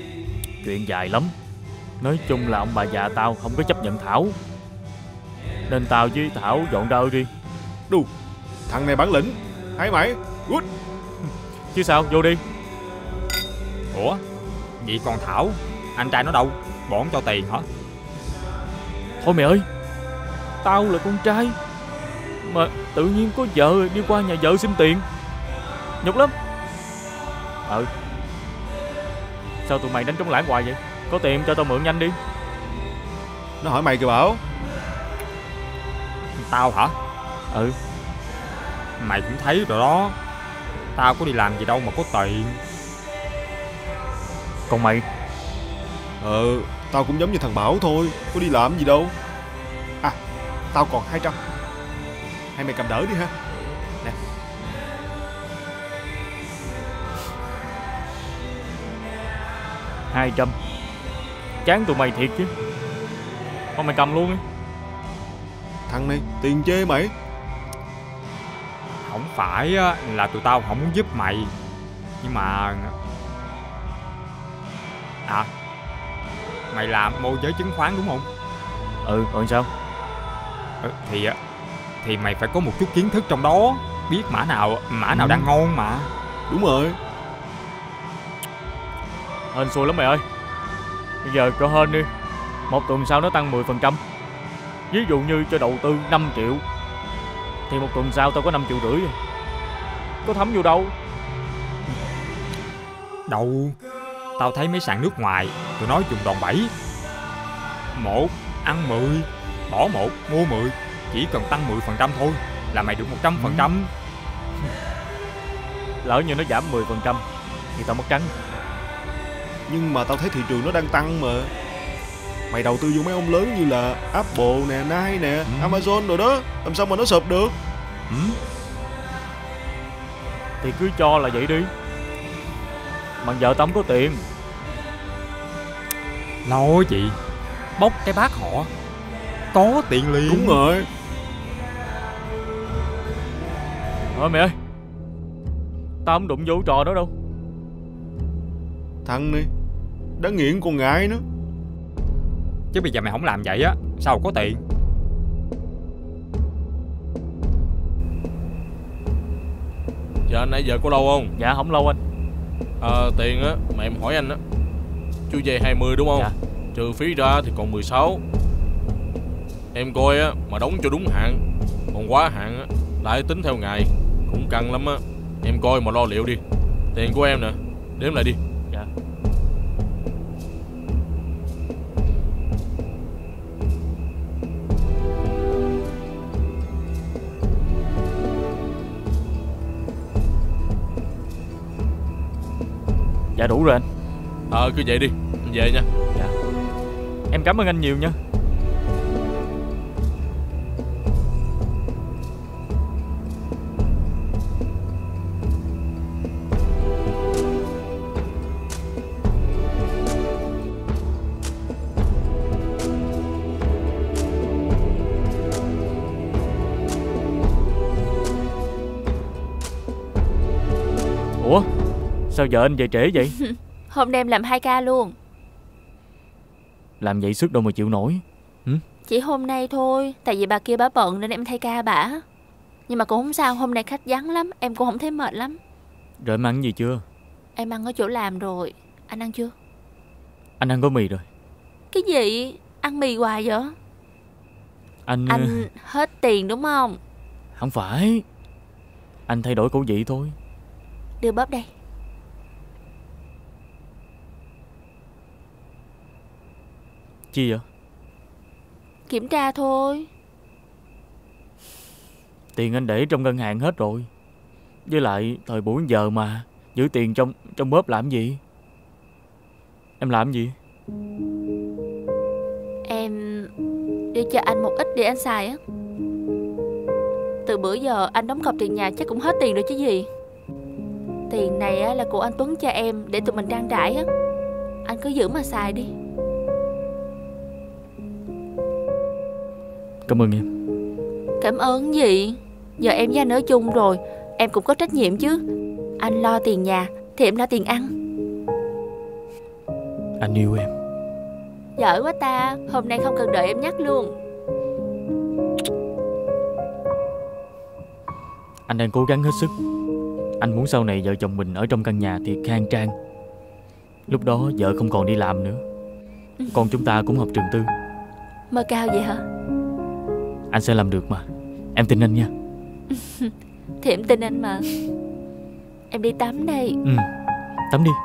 Speaker 6: Chuyện dài lắm. Nói chung là ông bà già tao không có chấp nhận Thảo. Nên tao với Thảo dọn ra đi.
Speaker 1: Đù, thằng này bản lĩnh. Hay mày, good.
Speaker 6: Chứ sao, vô đi.
Speaker 2: Ủa, vậy còn Thảo, anh trai nó đâu? Bọn cho tiền hả?
Speaker 6: Thôi mẹ ơi, tao là con trai mà tự nhiên có vợ đi qua nhà vợ xin tiền, nhục lắm. Ừ. Sao tụi mày đánh trống lãng hoài vậy? Có tiền cho tao mượn nhanh đi.
Speaker 1: Nó hỏi mày kìa Bảo.
Speaker 2: Tao hả?
Speaker 6: Ừ.
Speaker 2: Mày cũng thấy rồi đó, tao có đi làm gì đâu mà có tiền.
Speaker 6: Còn mày?
Speaker 1: Ờ, tao cũng giống như thằng Bảo thôi, có đi làm gì đâu. À, tao còn hai trăm. Hay mày cầm đỡ đi ha. Nè.
Speaker 6: Hai trăm. Chán tụi mày thiệt chứ. Thôi mày cầm luôn đi.
Speaker 1: Thằng này tiền chê mày.
Speaker 2: Không phải á, là tụi tao không muốn giúp mày, nhưng mà... À, mày làm môi giới chứng khoán đúng không?
Speaker 6: Ừ, rồi sao?
Speaker 2: Ừ, thì thì mày phải có một chút kiến thức trong đó, biết mã nào mã nào
Speaker 6: ừ.
Speaker 2: đang ngon mà.
Speaker 1: Đúng rồi.
Speaker 6: Hên xui lắm mày ơi. Bây giờ cho hên đi, một tuần sau nó tăng mười phần trăm. Ví dụ như cho đầu tư năm triệu thì một tuần sau tao có năm triệu rưỡi rồi. Có thấm vô đâu.
Speaker 2: Đâu, tao thấy mấy sàn nước ngoài tụi nó dùng đòn bẩy. Một ăn mười, bỏ một mua mười, chỉ cần tăng mười phần trăm thôi là mày được một trăm phần trăm.
Speaker 6: Lỡ như nó giảm mười phần trăm thì tao mất trắng.
Speaker 1: Nhưng mà tao thấy thị trường nó đang tăng mà. Mày đầu tư vô mấy ông lớn như là Apple nè, Nike nè, ừ. Amazon rồi đó, làm sao mà nó sụp được.
Speaker 6: Ừ. Thì cứ cho là vậy đi. Mà vợ tao không có tiền.
Speaker 2: Lo gì, bóc cái bát họ, có tiền liền.
Speaker 1: Đúng rồi.
Speaker 6: Thôi mẹ ơi, tao không đụng vô trò đó đâu.
Speaker 1: Thằng này đã nghiện còn ngại nữa.
Speaker 2: Chứ bây giờ mày không làm vậy á, sao có tiền?
Speaker 10: Dạ nãy giờ có lâu không?
Speaker 6: Dạ không lâu anh.
Speaker 10: Ờ à, tiền á, mà em hỏi anh á, chú về hai mươi đúng không?
Speaker 6: Dạ.
Speaker 10: Trừ phí ra thì còn mười sáu. Em coi á, mà đóng cho đúng hạn, còn quá hạn á, lại tính theo ngày, cũng căng lắm á. Em coi mà lo liệu đi. Tiền của em nè, đếm lại đi.
Speaker 6: Dạ. Dạ đủ rồi anh.
Speaker 10: Ờ à, cứ vậy đi, em về nha.
Speaker 6: Dạ. Em cảm ơn anh nhiều nha. Ủa, sao vợ anh về trễ vậy?
Speaker 3: Hôm nay em làm hai ca luôn.
Speaker 6: Làm vậy sức đâu mà chịu nổi. ừ?
Speaker 3: Chỉ hôm nay thôi, tại vì bà kia bà bận nên em thay ca bả. Nhưng mà cũng không sao, hôm nay khách vắng lắm, em cũng không thấy mệt lắm.
Speaker 6: Rồi em ăn gì chưa?
Speaker 3: Em ăn ở chỗ làm rồi. Anh ăn chưa?
Speaker 6: Anh ăn gói mì rồi.
Speaker 3: Cái gì? Ăn mì hoài vậy?
Speaker 6: Anh...
Speaker 3: Anh hết tiền đúng không?
Speaker 6: Không phải, anh thay đổi khẩu vị thôi.
Speaker 3: Đưa bóp đây.
Speaker 6: Chi vậy?
Speaker 3: Kiểm tra thôi.
Speaker 6: Tiền anh để trong ngân hàng hết rồi. Với lại thời buổi giờ mà giữ tiền trong trong bóp làm gì? Em làm gì?
Speaker 3: Em đi cho anh một ít để anh xài á. Từ bữa giờ anh đóng cọc tiền nhà chắc cũng hết tiền rồi chứ gì. Tiền này á là của anh Tuấn cho em để tụi mình trang trải á. Anh cứ giữ mà xài đi.
Speaker 6: Cảm ơn em.
Speaker 3: Cảm ơn gì? Giờ em với anh ở chung rồi, em cũng có trách nhiệm chứ. Anh lo tiền nhà thì em lo tiền ăn.
Speaker 6: Anh yêu em.
Speaker 3: Giỏi quá ta, hôm nay không cần đợi em nhắc luôn.
Speaker 6: Anh đang cố gắng hết sức. Anh muốn sau này vợ chồng mình ở trong căn nhà thiệt khang trang. Lúc đó vợ không còn đi làm nữa. Con chúng ta cũng học trường tư.
Speaker 3: Mơ cao vậy hả?
Speaker 6: Anh sẽ làm được mà. Em tin anh nha.
Speaker 3: Thì em tin anh mà. Em đi tắm đây.
Speaker 6: Ừ, tắm đi.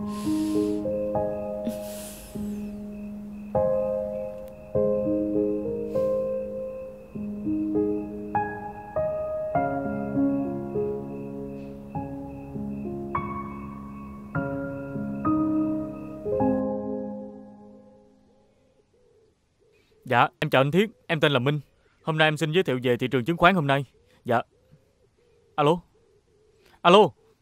Speaker 6: Dạ, em chào anh Thiết, em tên là Minh. Hôm nay em xin giới thiệu về thị trường chứng khoán hôm nay. Dạ. Alo. Alo.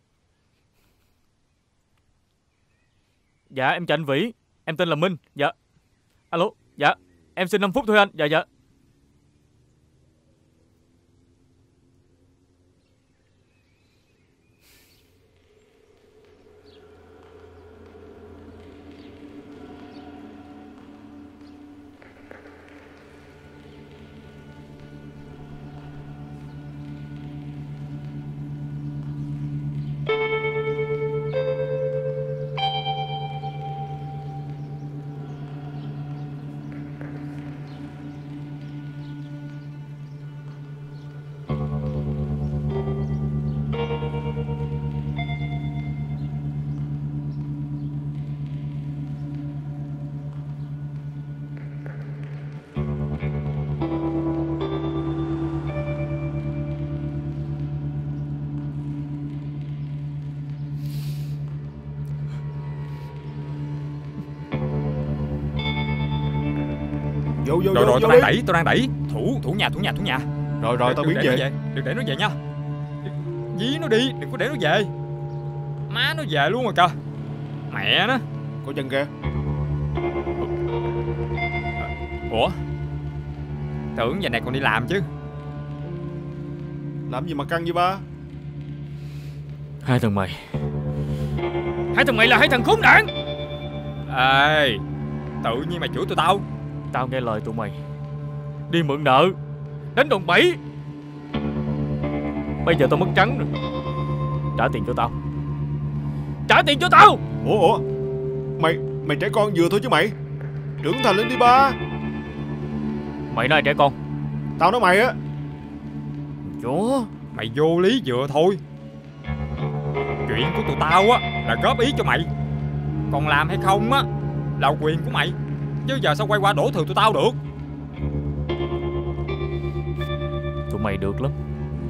Speaker 6: Dạ, em chào anh Vĩ, em tên là Minh. Dạ. Alo. Dạ, em xin năm phút thôi anh. Dạ dạ.
Speaker 1: Vô vô
Speaker 2: Rồi
Speaker 1: vô,
Speaker 2: rồi
Speaker 1: vô
Speaker 2: tôi
Speaker 1: đi.
Speaker 2: đang đẩy, tôi đang đẩy. Thủ, thủ nhà, thủ nhà, thủ nhà.
Speaker 1: Rồi rồi,
Speaker 2: Đừng-
Speaker 1: tao
Speaker 2: đừng
Speaker 1: biến
Speaker 2: để
Speaker 1: về.
Speaker 2: nó về. Đừng để nó về nha. Dí nó đi, đừng có để nó về. Má nó về luôn rồi kìa. Mẹ nó.
Speaker 1: Có chân kìa.
Speaker 2: Ủa, tưởng giờ này còn đi làm chứ.
Speaker 1: Làm gì mà căng vậy ba?
Speaker 6: Hai thằng mày. Hai thằng mày là hai thằng khốn nạn.
Speaker 2: Ê, tự nhiên mày chửi tụi tao.
Speaker 6: Tao nghe lời tụi mày, đi mượn nợ, đánh đòn bẩy. Bây giờ tao mất trắng rồi. Trả tiền cho tao. Trả tiền cho tao.
Speaker 1: Ủa ủa Mày mày trẻ con vừa thôi chứ mày. Trưởng thành lên đi ba.
Speaker 6: Mày nói ai trẻ con?
Speaker 1: Tao nói mày á.
Speaker 6: Chúa,
Speaker 2: Mày vô lý vừa thôi. Chuyện của tụi tao á là góp ý cho mày. Còn làm hay không á là quyền của mày. Chứ giờ sao quay qua đổ thừa tụi tao được.
Speaker 6: tụi mày được lắm.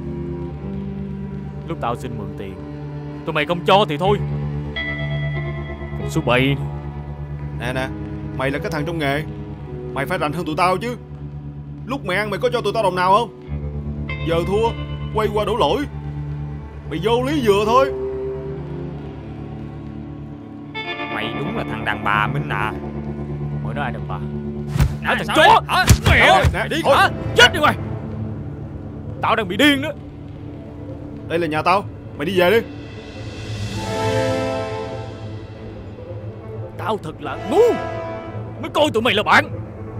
Speaker 6: Lúc tao xin mượn tiền, tụi mày không cho thì thôi. Còn số bảy.
Speaker 1: Nè nè, mày là cái thằng trong nghề, mày phải rành hơn tụi tao chứ. Lúc mày ăn mày có cho tụi tao đồng nào không? Giờ thua, quay qua đổ lỗi. Mày vô lý vừa thôi.
Speaker 2: Mày đúng là thằng đàn bà Minh à.
Speaker 6: Mày nói ai đàn bà?
Speaker 2: Nè,
Speaker 6: thằng
Speaker 2: sao
Speaker 6: chó!
Speaker 2: đây? Hả?
Speaker 6: Mẹ
Speaker 2: Thôi,
Speaker 6: ơi,
Speaker 2: mày đi
Speaker 1: thôi.
Speaker 2: hả?
Speaker 6: Chết đi mày! Tao đang bị điên đó.
Speaker 1: Đây là nhà tao, mày đi về đi.
Speaker 6: Tao thật là ngu mới coi tụi mày là bạn.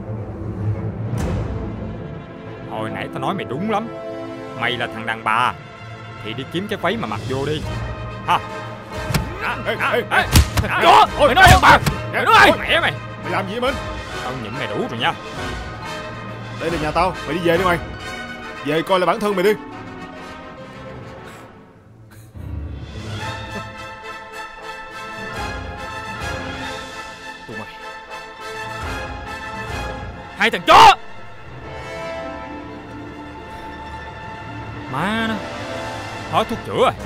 Speaker 2: Hồi nãy tao nói mày đúng lắm. Mày là thằng đàn bà thì đi kiếm cái váy mà mặc vô đi. Ha.
Speaker 1: Ê, ê, ê.
Speaker 6: Chó! Mày nói ai đàn bà? Mày nói ai?
Speaker 2: Mẹ mày.
Speaker 1: Mày làm gì vậy Minh?
Speaker 2: Tao nhịn mày đủ rồi nha.
Speaker 1: Đây là nhà tao, mày đi về đi mày. Về coi lại bản thân mày đi.
Speaker 6: Tụi mày, hai thằng chó!
Speaker 2: Má nó, hết thuốc chữa rồi.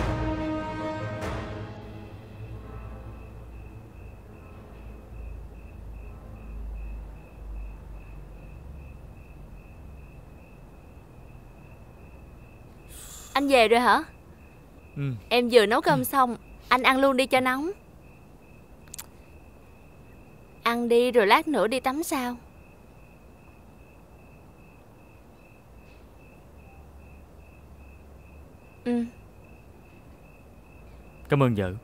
Speaker 3: Anh về rồi hả?
Speaker 6: Ừ.
Speaker 3: Em vừa nấu cơm xong. Anh ăn luôn đi cho nóng. Ăn đi rồi lát nữa đi tắm sao? Ừ.
Speaker 6: Cảm ơn vợ.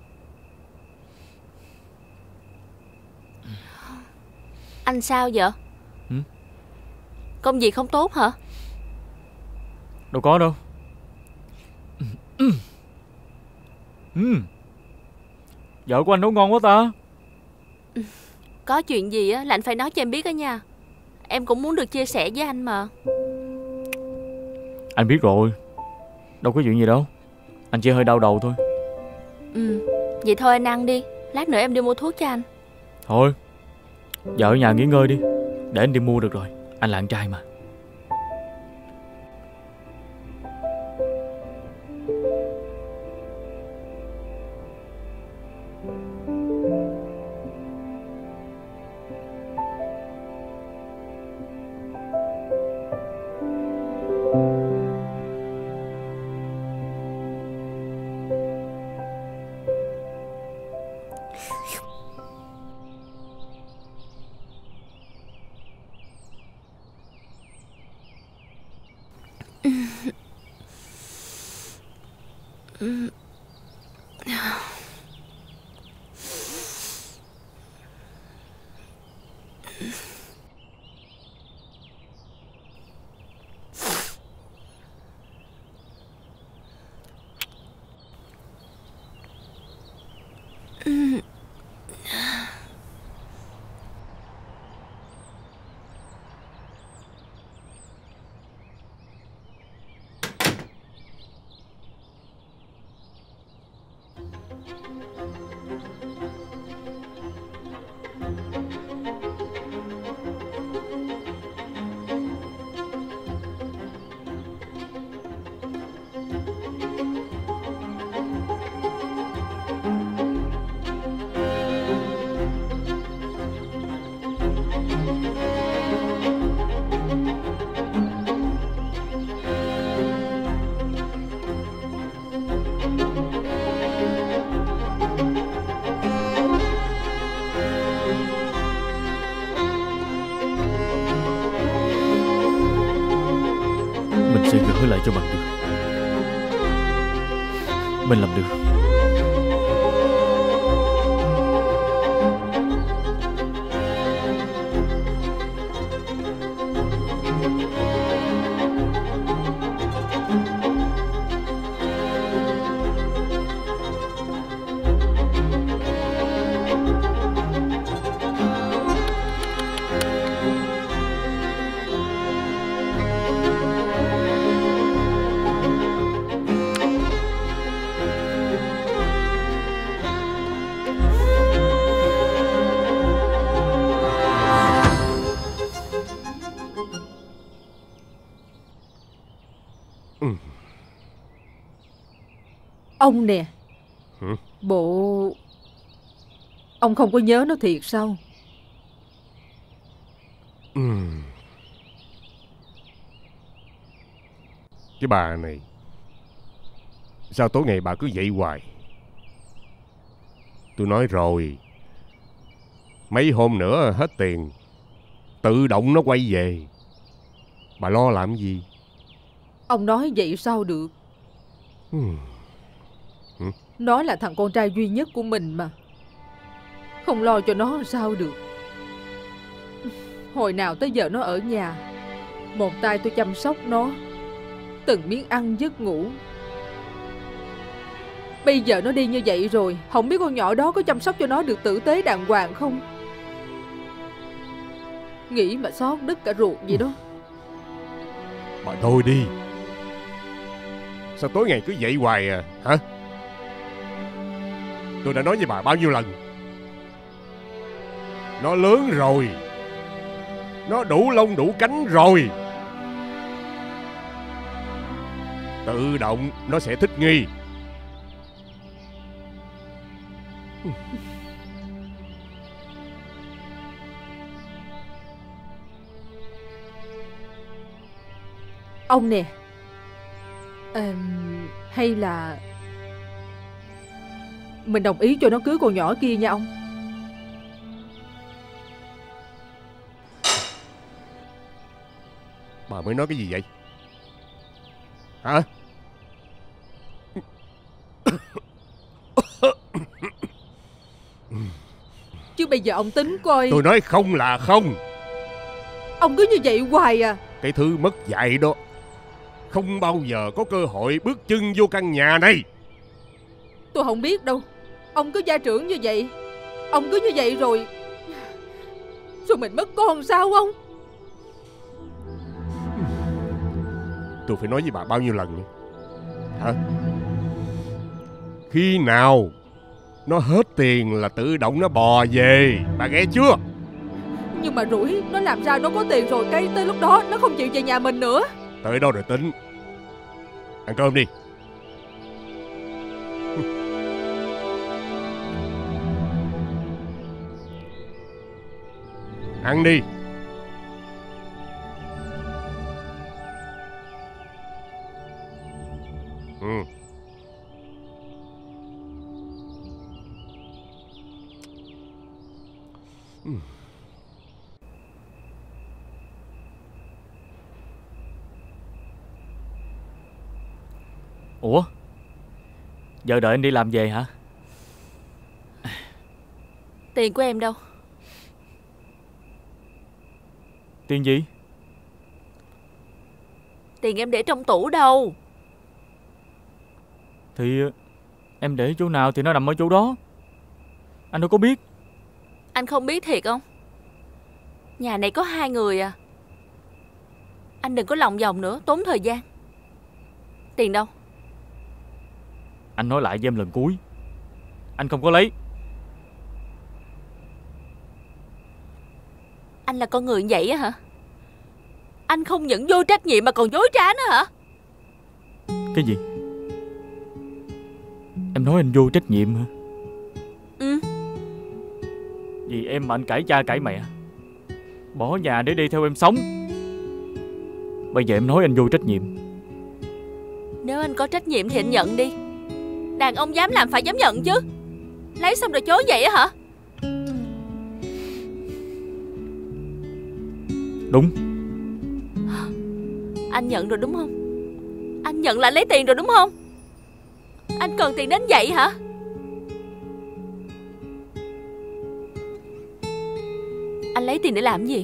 Speaker 3: Anh sao vậy?
Speaker 6: Ừ?
Speaker 3: Công việc không tốt hả?
Speaker 6: Đâu có đâu. Ừ. Vợ của anh nấu ngon quá ta.
Speaker 3: Có chuyện gì á là anh phải nói cho em biết đó nha. Em cũng muốn được chia sẻ với anh mà.
Speaker 6: Anh biết rồi. Đâu có chuyện gì đâu. Anh chỉ hơi đau đầu thôi.
Speaker 3: Ừ. Vậy thôi anh ăn đi. Lát nữa em đi mua thuốc cho anh.
Speaker 6: Thôi, vợ ở nhà nghỉ ngơi đi. Để anh đi mua được rồi. Anh là anh trai mà. Sẽ gỡ lại cho bằng được. Mình làm được.
Speaker 8: Ông nè.
Speaker 7: Hả?
Speaker 8: Bộ ông không có nhớ nó thiệt sao?
Speaker 7: Ừ. Cái bà này, sao tối ngày bà cứ vậy hoài? Tôi nói rồi, mấy hôm nữa hết tiền, tự động nó quay về. Bà lo làm gì?
Speaker 8: Ông nói vậy sao được?
Speaker 7: Ừ.
Speaker 8: Nó là thằng con trai duy nhất của mình mà. Không lo cho nó sao được. Hồi nào tới giờ nó ở nhà, một tay tôi chăm sóc nó, từng miếng ăn giấc ngủ. Bây giờ nó đi như vậy rồi, không biết con nhỏ đó có chăm sóc cho nó được tử tế đàng hoàng không? Nghĩ mà xót đứt cả ruột gì đó.
Speaker 7: Bà thôi đi. Sao tối ngày cứ vậy hoài à hả? Tôi đã nói với bà bao nhiêu lần, nó lớn rồi, nó đủ lông đủ cánh rồi, tự động nó sẽ thích nghi.
Speaker 8: Ông nè, à, hay là mình đồng ý cho nó cưới con nhỏ kia nha ông.
Speaker 7: Bà mới nói cái gì vậy hả?
Speaker 8: Chứ bây giờ ông tính coi.
Speaker 7: Tôi nói không là không.
Speaker 8: Ông cứ như vậy hoài à.
Speaker 7: Cái thứ mất dạy đó không bao giờ có cơ hội bước chân vô căn nhà này.
Speaker 8: Tôi không biết đâu. Ông cứ gia trưởng như vậy, ông cứ như vậy rồi rồi mình mất con sao không?
Speaker 7: Tôi phải nói với bà bao nhiêu lần vậy? Hả? Khi nào nó hết tiền là tự động nó bò về, bà nghe chưa?
Speaker 8: Nhưng mà rủi, nó làm sao nó có tiền rồi cái tới lúc đó nó không chịu về nhà mình nữa.
Speaker 7: Tới đâu rồi tính. Ăn cơm đi. Ăn đi. Ừ. Ừ.
Speaker 6: Ủa, giờ đợi anh đi làm về hả?
Speaker 3: Tiền của em đâu?
Speaker 6: Tiền gì?
Speaker 3: Tiền em để trong tủ đâu?
Speaker 6: Thì em để chỗ nào thì nó nằm ở chỗ đó. Anh đâu có biết.
Speaker 3: Anh không biết thiệt không? Nhà này có hai người à. Anh đừng có lòng vòng nữa, tốn thời gian. Tiền đâu?
Speaker 6: Anh nói lại với em lần cuối, anh không có lấy.
Speaker 3: Anh là con người vậy á hả? Anh không những vô trách nhiệm mà còn dối trá nữa hả?
Speaker 6: Cái gì? Em nói anh vô trách nhiệm hả?
Speaker 3: Ừ.
Speaker 6: Vì em mà anh cãi cha cãi mẹ, bỏ nhà để đi theo em sống. Bây giờ em nói anh vô trách nhiệm.
Speaker 3: Nếu anh có trách nhiệm thì anh nhận đi. Đàn ông dám làm phải dám nhận chứ. Lấy xong rồi chối vậy á hả?
Speaker 6: Đúng.
Speaker 3: Anh nhận rồi đúng không? Anh nhận lại lấy tiền rồi đúng không? Anh cần tiền đến vậy hả? Anh lấy tiền để làm gì?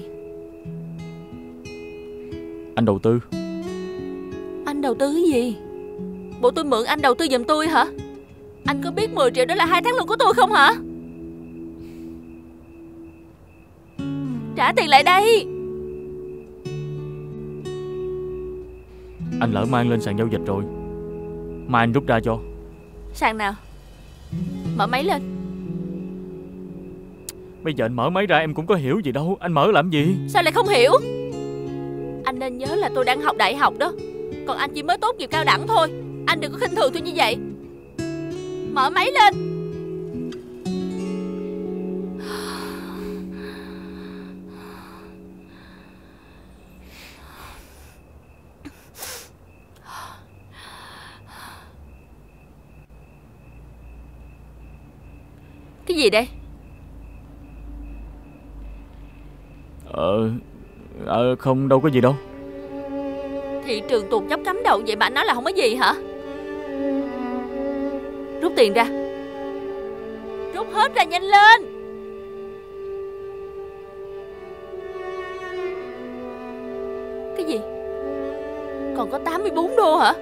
Speaker 6: Anh đầu tư.
Speaker 3: Anh đầu tư cái gì? Bộ tôi mượn anh đầu tư giùm tôi hả? Anh có biết mười triệu đó là hai tháng lương của tôi không hả? Trả tiền lại đây.
Speaker 6: Anh lỡ mang lên sàn giao dịch rồi, mai anh rút ra cho.
Speaker 3: Sàn nào? Mở máy lên.
Speaker 6: Bây giờ anh mở máy ra em cũng có hiểu gì đâu. Anh mở làm gì?
Speaker 3: Sao lại không hiểu? Anh nên nhớ là tôi đang học đại học đó, còn anh chỉ mới tốt nghiệp cao đẳng thôi. Anh đừng có khinh thường tôi như vậy. Mở máy lên. Cái gì đây?
Speaker 6: Ờ Ờ không, đâu có gì đâu.
Speaker 3: Thị trường tuột dốc cắm đầu vậy mà anh nói là không có gì hả? Rút tiền ra. Rút hết ra nhanh lên. Cái gì? Còn có tám mươi bốn đô hả?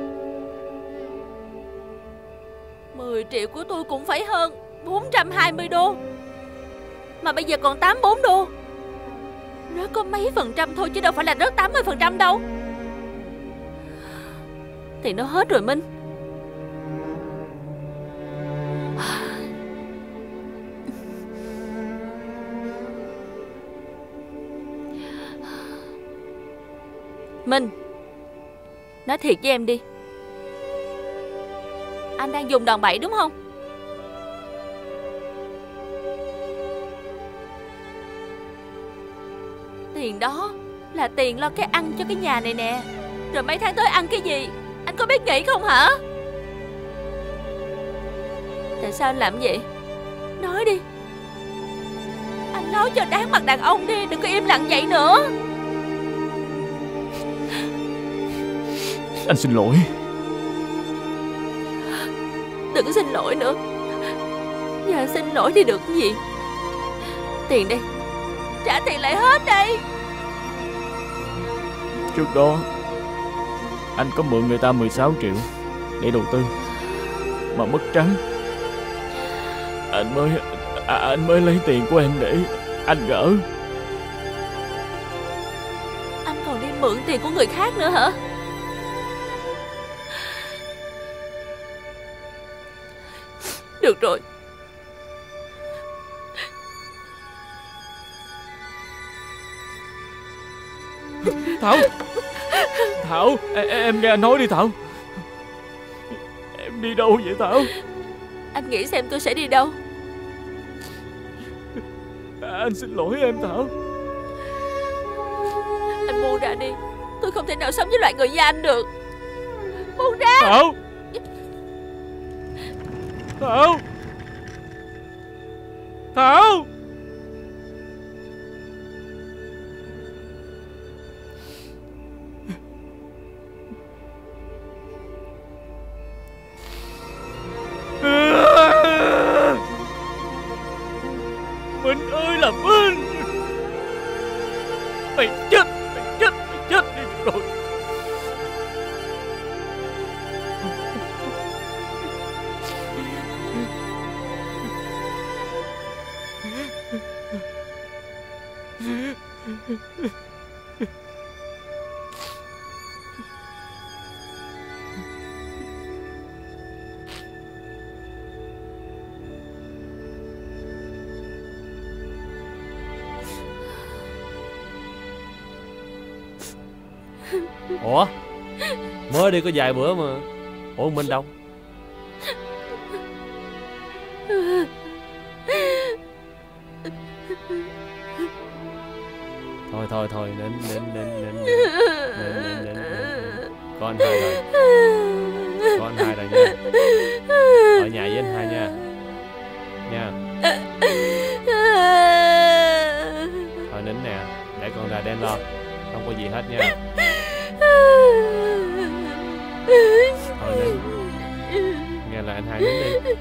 Speaker 3: mười triệu của tôi cũng phải hơn bốn trăm hai mươi đô, mà bây giờ còn tám mươi bốn đô. Rớt có mấy phần trăm thôi chứ đâu phải là rớt tám mươi phần trăm đâu. Tiền nó hết rồi Minh. Minh, nói thiệt với em đi, anh đang dùng đòn bẩy đúng không? Tiền đó là tiền lo cái ăn cho cái nhà này nè. Rồi mấy tháng tới ăn cái gì anh có biết nghĩ không hả? Tại sao anh làm vậy? Nói đi. Anh nói cho đáng mặt đàn ông đi, đừng có im lặng vậy nữa.
Speaker 6: Anh xin lỗi.
Speaker 3: Đừng có xin lỗi nữa. Giờ xin lỗi thì được cái gì? Tiền đây, trả tiền lại hết đây.
Speaker 6: Trước đó anh có mượn người ta mười sáu triệu để đầu tư, mà mất trắng. Anh mới à, Anh mới lấy tiền của em để anh gỡ.
Speaker 3: Anh còn đi mượn tiền của người khác nữa hả? Được rồi.
Speaker 6: Thảo, Thảo, em, em nghe anh nói đi Thảo. Em đi đâu vậy Thảo?
Speaker 3: Anh nghĩ xem tôi sẽ đi đâu?
Speaker 6: Anh xin lỗi em Thảo.
Speaker 3: Anh buông ra đi. Tôi không thể nào sống với loại người như anh được. Buông ra.
Speaker 6: Thảo, Thảo, Thảo. Minh ơi là Minh, mày chết, mày chết, mày chết đi rồi.
Speaker 5: Ủa, mới đi có vài bữa mà. Ủa Minh đâu? Thôi thôi thôi, đến đến đến đến đến đến đến đến có anh hai rồi, có anh hai rồi nha. Ở nhà với anh hai nha, nha. Thôi nín nè, để con ra đen lo, không có gì hết nha. Thôi nín, nghe lời anh hai nín đi.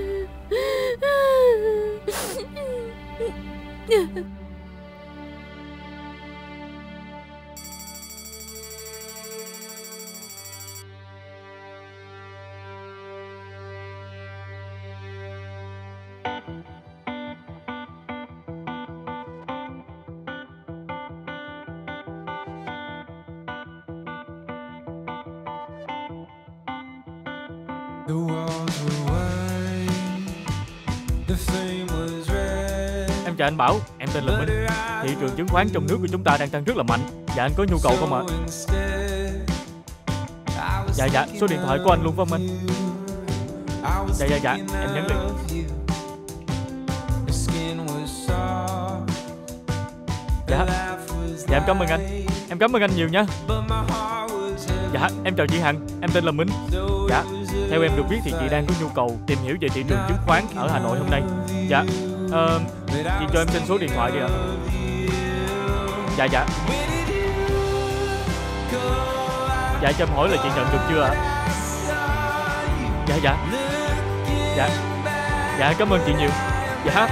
Speaker 6: Em chào anh Bảo, em tên là Minh. Thị trường chứng khoán trong nước của chúng ta đang tăng rất là mạnh. Dạ anh có nhu cầu không ạ? Dạ dạ, số điện thoại của anh luôn phải không anh? Dạ dạ dạ, em nhắn liền. Dạ, dạ em cảm ơn anh. Em cảm ơn anh nhiều nha. Dạ, em chào chị Hằng, em tên là Minh. Dạ, theo em được biết thì chị đang có nhu cầu tìm hiểu về thị trường chứng khoán ở Hà Nội hôm nay. Dạ, uh, chị cho em xin số điện thoại đi ạ. Dạ dạ. Dạ cho em hỏi là chị nhận được chưa ạ? Dạ dạ. Dạ. Dạ cảm ơn chị nhiều. Dạ.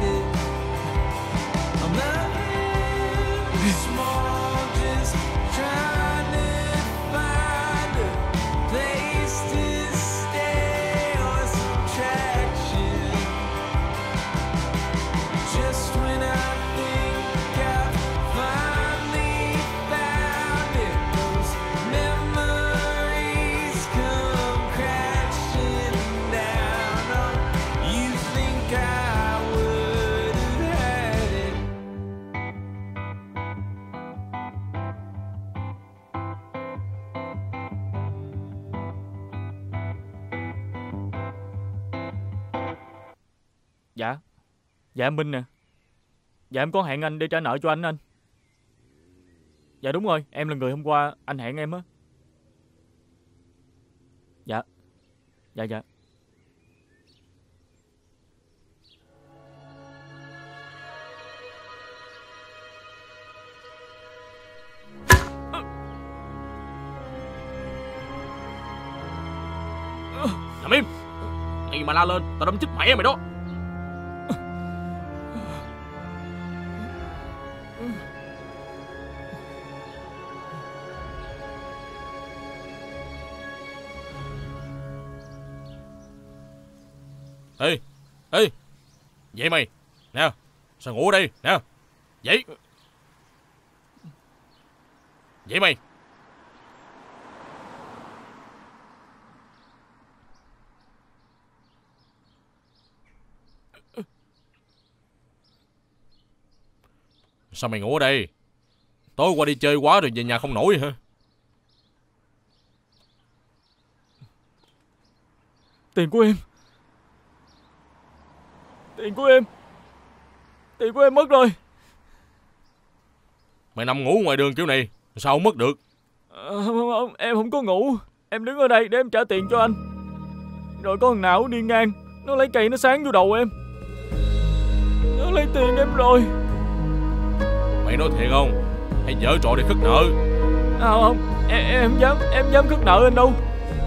Speaker 6: Dạ. Dạ em Minh nè. Dạ em có hẹn anh để trả nợ cho anh anh. Dạ đúng rồi, em là người hôm qua anh hẹn em á. Dạ. Dạ dạ.
Speaker 10: Nằm im. Mày mà la lên tao đâm chết mẹ mày đó. Ê, ê, dậy mày. Nè, sao ngủ ở đây, nè. Dậy. Dậy mày. Sao mày ngủ ở đây? Tối qua đi chơi quá rồi về nhà không nổi hả?
Speaker 6: Tiền của em. Tiền của em. Tiền của em mất rồi.
Speaker 10: Mày nằm ngủ ngoài đường kiểu này sao không mất được?
Speaker 6: À, không, không, em không có ngủ. Em đứng ở đây để em trả tiền cho anh. Rồi có thằng nào đi ngang, nó lấy cây nó sáng vô đầu em. Nó lấy tiền em rồi.
Speaker 10: Mày nói thiệt không? Hay giở trò để khất nợ?
Speaker 6: À, không, em, em không dám, em dám khất nợ anh đâu.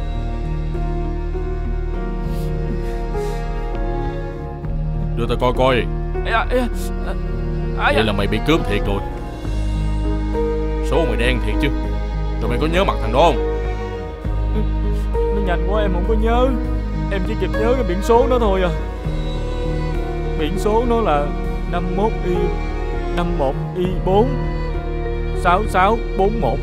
Speaker 10: Đưa tao coi coi.
Speaker 6: À, à, à, à,
Speaker 10: Vậy là mày bị cướp thiệt rồi. Số mày đen thiệt chứ. Rồi mày có nhớ mặt thằng đó không?
Speaker 6: Nó nhanh quá em không có nhớ. Em chỉ kịp nhớ cái biển số nó thôi à. Biển số nó là năm mốt y năm một y bốn sáu sáu bốn một.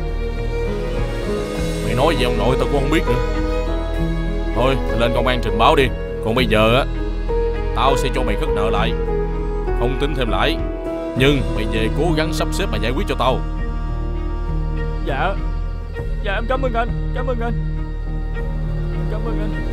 Speaker 10: Mày nói gì ông nội tao cũng không biết nữa. Thôi mày lên công an trình báo đi. Còn bây giờ á, tao sẽ cho mày khất nợ lại, không tính thêm lãi. Nhưng mày về cố gắng sắp xếp mà giải quyết cho tao.
Speaker 6: Dạ. Dạ em cảm ơn anh. Cảm ơn anh. Cảm ơn anh.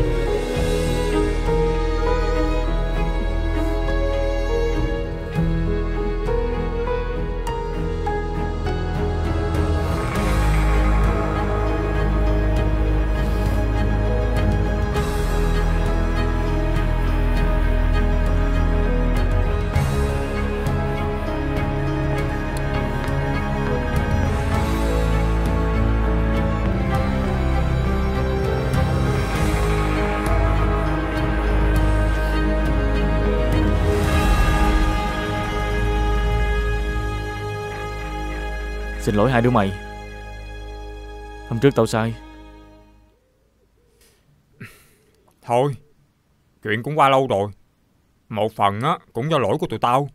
Speaker 6: Xin lỗi hai đứa mày. Hôm trước tao sai.
Speaker 2: Thôi, chuyện cũng qua lâu rồi. Một phần á cũng do lỗi của tụi tao.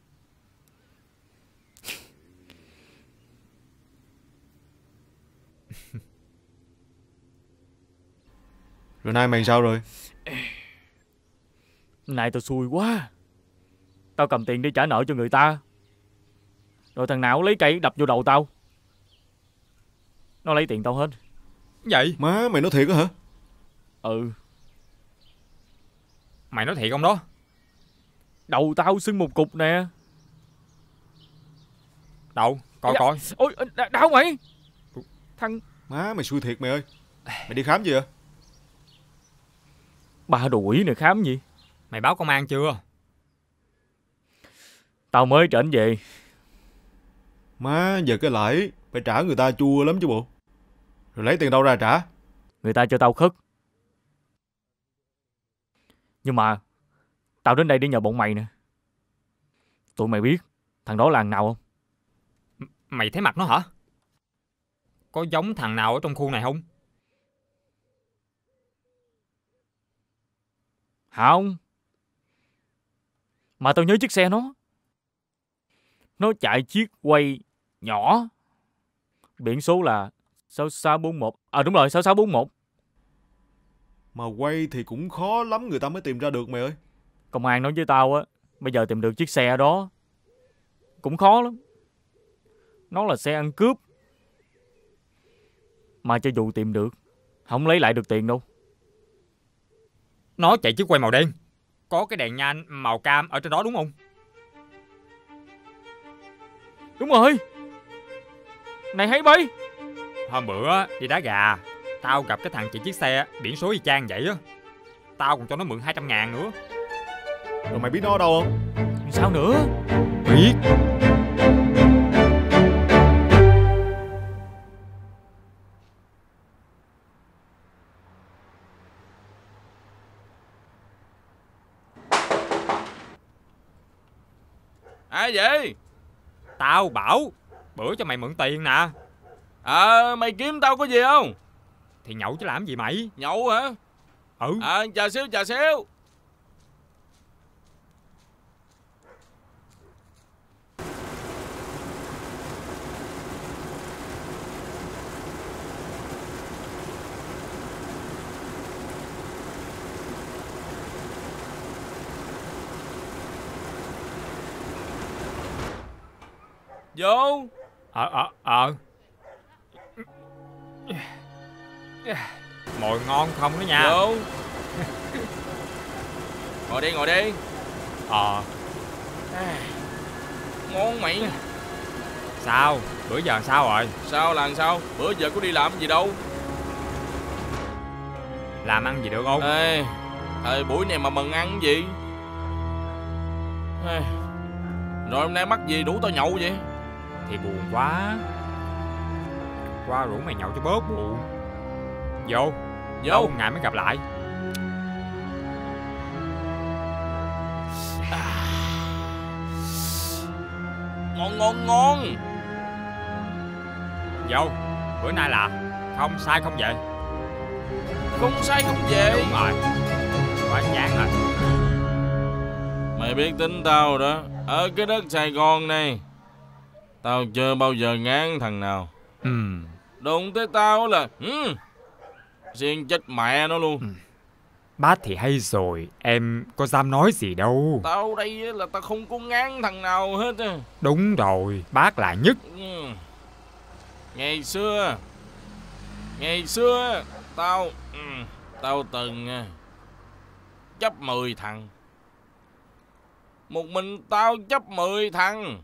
Speaker 1: Rồi nay mày sao rồi?
Speaker 6: Này tao xui quá. Tao cầm tiền đi trả nợ cho người ta, rồi thằng nào lấy cây đập vô đầu tao. Nó lấy tiền tao hết.
Speaker 2: Vậy?
Speaker 1: Má mày nói thiệt á hả?
Speaker 6: Ừ.
Speaker 2: Mày nói thiệt không đó?
Speaker 6: Đầu tao sưng một cục nè.
Speaker 2: Đâu, coi
Speaker 6: dạ.
Speaker 2: coi.
Speaker 6: Ôi, đau mày. Thằng...
Speaker 1: Má mày xui thiệt mày ơi. Mày đi khám gì vậy?
Speaker 6: Ba đồ quỷ này khám gì?
Speaker 2: Mày báo công an chưa?
Speaker 6: Tao mới trở về.
Speaker 1: Má giờ cái lãi phải trả người ta chua lắm chứ bộ. Rồi lấy tiền đâu ra trả?
Speaker 6: Người ta cho tao khất. Nhưng mà tao đến đây để nhờ bọn mày nè. Tụi mày biết thằng đó là thằng nào không?
Speaker 2: M- Mày thấy mặt nó hả? Có giống thằng nào ở trong khu này không?
Speaker 6: Không. Mà tao nhớ chiếc xe nó. Nó chạy chiếc quay nhỏ. Biển số là sáu sáu bốn một. À đúng rồi, sáu sáu bốn một.
Speaker 1: Mà quay thì cũng khó lắm người ta mới tìm ra được mày ơi.
Speaker 6: Công an nói với tao á, bây giờ tìm được chiếc xe đó cũng khó lắm. Nó là xe ăn cướp. Mà cho dù tìm được, không lấy lại được tiền đâu.
Speaker 2: Nó chạy chiếc quay màu đen, có cái đèn nhan màu cam ở trên đó đúng không?
Speaker 6: Đúng rồi. Này hay bay.
Speaker 2: Hôm bữa đi đá gà, tao gặp cái thằng chạy chiếc xe biển số y chang vậy á. Tao còn cho nó mượn hai trăm ngàn nữa.
Speaker 1: Rồi mày biết nó ở đâu không?
Speaker 6: Sao nữa?
Speaker 2: Biết.
Speaker 10: Ai vậy?
Speaker 2: Tao bảo bữa cho mày mượn tiền nè.
Speaker 10: À mày kiếm tao có gì không?
Speaker 2: Thì nhậu chứ làm gì mày.
Speaker 10: Nhậu hả?
Speaker 2: Ừ.
Speaker 10: À, chờ xíu chờ xíu. Vô.
Speaker 2: Ờ ờ ờ Mồi ngon không đó nha.
Speaker 10: Vô. Ngồi đi ngồi đi.
Speaker 2: Ờ.
Speaker 10: Ngon mày.
Speaker 2: Sao? Bữa giờ sao rồi?
Speaker 10: Sao là sao? Bữa giờ có đi làm gì đâu.
Speaker 2: Làm ăn gì được không?
Speaker 10: Ê, thời buổi này mà mừng ăn gì. Ê, rồi hôm nay mắc gì đủ tao nhậu vậy?
Speaker 2: Thì buồn quá. Qua rủ mày nhậu cho bớt buồn. Vô.
Speaker 10: Vô.
Speaker 2: Lâu ngày mới gặp lại.
Speaker 10: À. Ngon ngon ngon.
Speaker 2: Vô. Bữa nay là không sai không về.
Speaker 10: Không sai không về.
Speaker 2: Đúng rồi. Quá chán rồi.
Speaker 10: Mày biết tính tao đó. Ở cái đất Sài Gòn này, tao chưa bao giờ ngán thằng nào.
Speaker 2: Ừ.
Speaker 10: Đụng tới tao là ừ, xiên chết mẹ nó luôn.
Speaker 2: Ừ. Bác thì hay rồi, em có dám nói gì đâu.
Speaker 10: Tao đây là tao không có ngán thằng nào hết.
Speaker 2: Đúng rồi, bác là nhất.
Speaker 10: Ừ. Ngày xưa Ngày xưa Tao ừ, Tao từng chấp mười thằng. Một mình tao chấp mười thằng.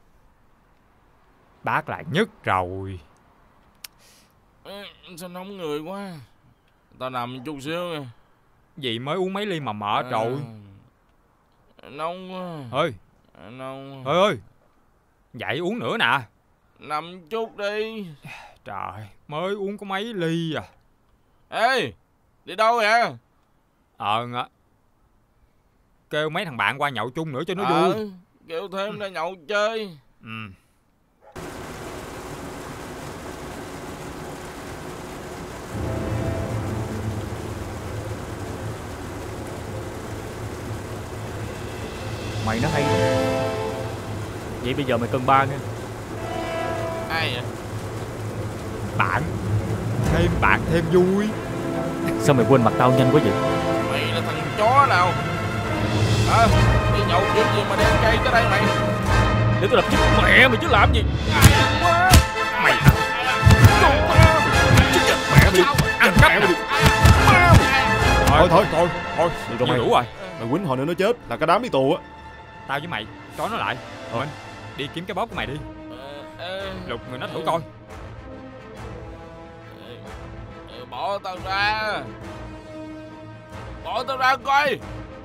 Speaker 2: Bác là nhất rồi.
Speaker 10: Ừ, sao nóng người quá. Tao nằm chút xíu nha.
Speaker 2: Vậy mới uống mấy ly mà mệt à, rồi.
Speaker 10: Nóng quá.
Speaker 2: Ơi.
Speaker 10: Nóng.
Speaker 2: Ơi ơi. Vậy uống nữa nè.
Speaker 10: Nằm chút đi.
Speaker 2: Trời, mới uống có mấy ly à.
Speaker 10: Ê, đi đâu vậy?
Speaker 2: Ờ, kêu mấy thằng bạn qua nhậu chung nữa cho nó
Speaker 10: ờ,
Speaker 2: vui.
Speaker 10: Kêu thêm ra nhậu chơi.
Speaker 2: Ừ.
Speaker 6: Mày nó hay. Vậy bây giờ mày cần ba nha.
Speaker 10: Ai vậy?
Speaker 2: Bạn. Thêm bạn thêm vui.
Speaker 6: Sao mày quên mặt tao nhanh quá vậy?
Speaker 10: Mày là thằng chó nào? À, đi nhậu chuyện gì mà đem cây tới đây mày?
Speaker 6: Để tôi đập chết mẹ mày chứ làm gì?
Speaker 10: Quá.
Speaker 2: Mày
Speaker 10: chết mẹ mày.
Speaker 2: ăn cắp mày.
Speaker 1: Thôi thôi thôi thôi
Speaker 2: Được rồi mày. Đủ rồi.
Speaker 1: Mày quýnh hồi nữa nó chết là cả đám đi tù á.
Speaker 2: Tao với mày trói nó lại. Mình đi kiếm cái bóp của mày đi. Lục người nó thử coi.
Speaker 10: Bỏ tao ra. Bỏ tao ra coi.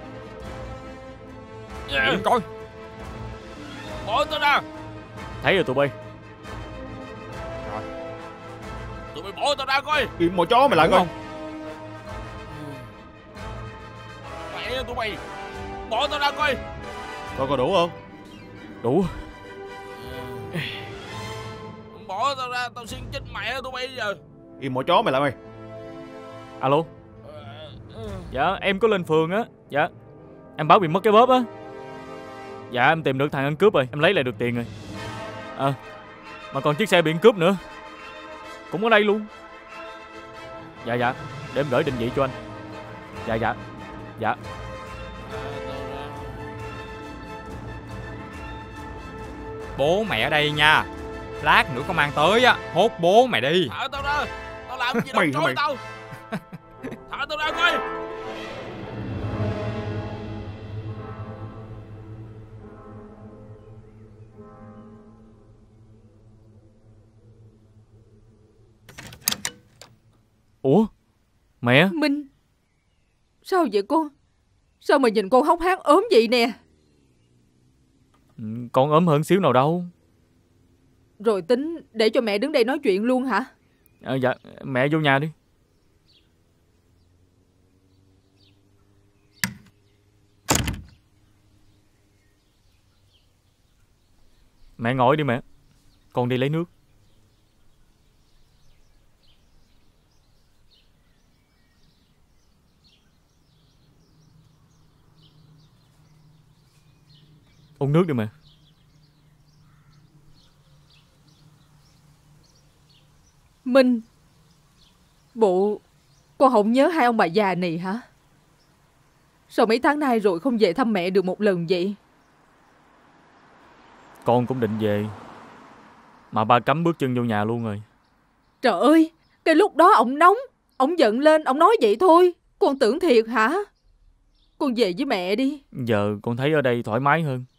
Speaker 2: Nhìn coi.
Speaker 10: Bỏ tao ra.
Speaker 6: Thấy rồi tụi bay.
Speaker 2: Rồi.
Speaker 10: Tụi bay bỏ tao ra coi.
Speaker 1: Im mồi chó mày lại coi.
Speaker 10: Mẹ tụi mày. Bỏ tao ra coi.
Speaker 1: Coi có đủ không?
Speaker 6: Đủ.
Speaker 10: Bỏ tao ra, tao xin chết mẹ tụi bay giờ.
Speaker 1: Im mồi chó mày lại mày.
Speaker 6: Alo. Dạ em có lên phường á. Dạ em báo bị mất cái bóp á. Dạ em tìm được thằng ăn cướp rồi. Em lấy lại được tiền rồi. Ờ à, mà còn chiếc xe bị ăn cướp nữa. Cũng ở đây luôn. Dạ dạ. Để em gửi định vị cho anh. Dạ dạ. Dạ.
Speaker 2: Bố mẹ ở đây nha. Lát nữa công an tới á, hốt bố mày đi.
Speaker 10: Thả tao ra. Tao làm gì đâu trói tao. Thả tao ra coi.
Speaker 6: Ủa mẹ.
Speaker 8: Minh. Sao vậy con? Sao mà nhìn con hốc hác ốm vậy nè?
Speaker 6: Con ốm hơn xíu nào đâu.
Speaker 8: Rồi tính để cho mẹ đứng đây nói chuyện luôn hả?
Speaker 6: À, dạ mẹ vô nhà đi. Mẹ ngồi đi mẹ. Con đi lấy nước. Uống nước đi mẹ.
Speaker 8: Minh, bộ con không nhớ hai ông bà già này hả? Sao mấy tháng nay rồi không về thăm mẹ được một lần vậy?
Speaker 6: Con cũng định về, mà ba cấm bước chân vô nhà luôn rồi.
Speaker 8: Trời ơi, cái lúc đó ổng nóng, ổng giận lên, ổng nói vậy thôi. Con tưởng thiệt hả? Con về với mẹ đi.
Speaker 6: Giờ con thấy ở đây thoải mái hơn.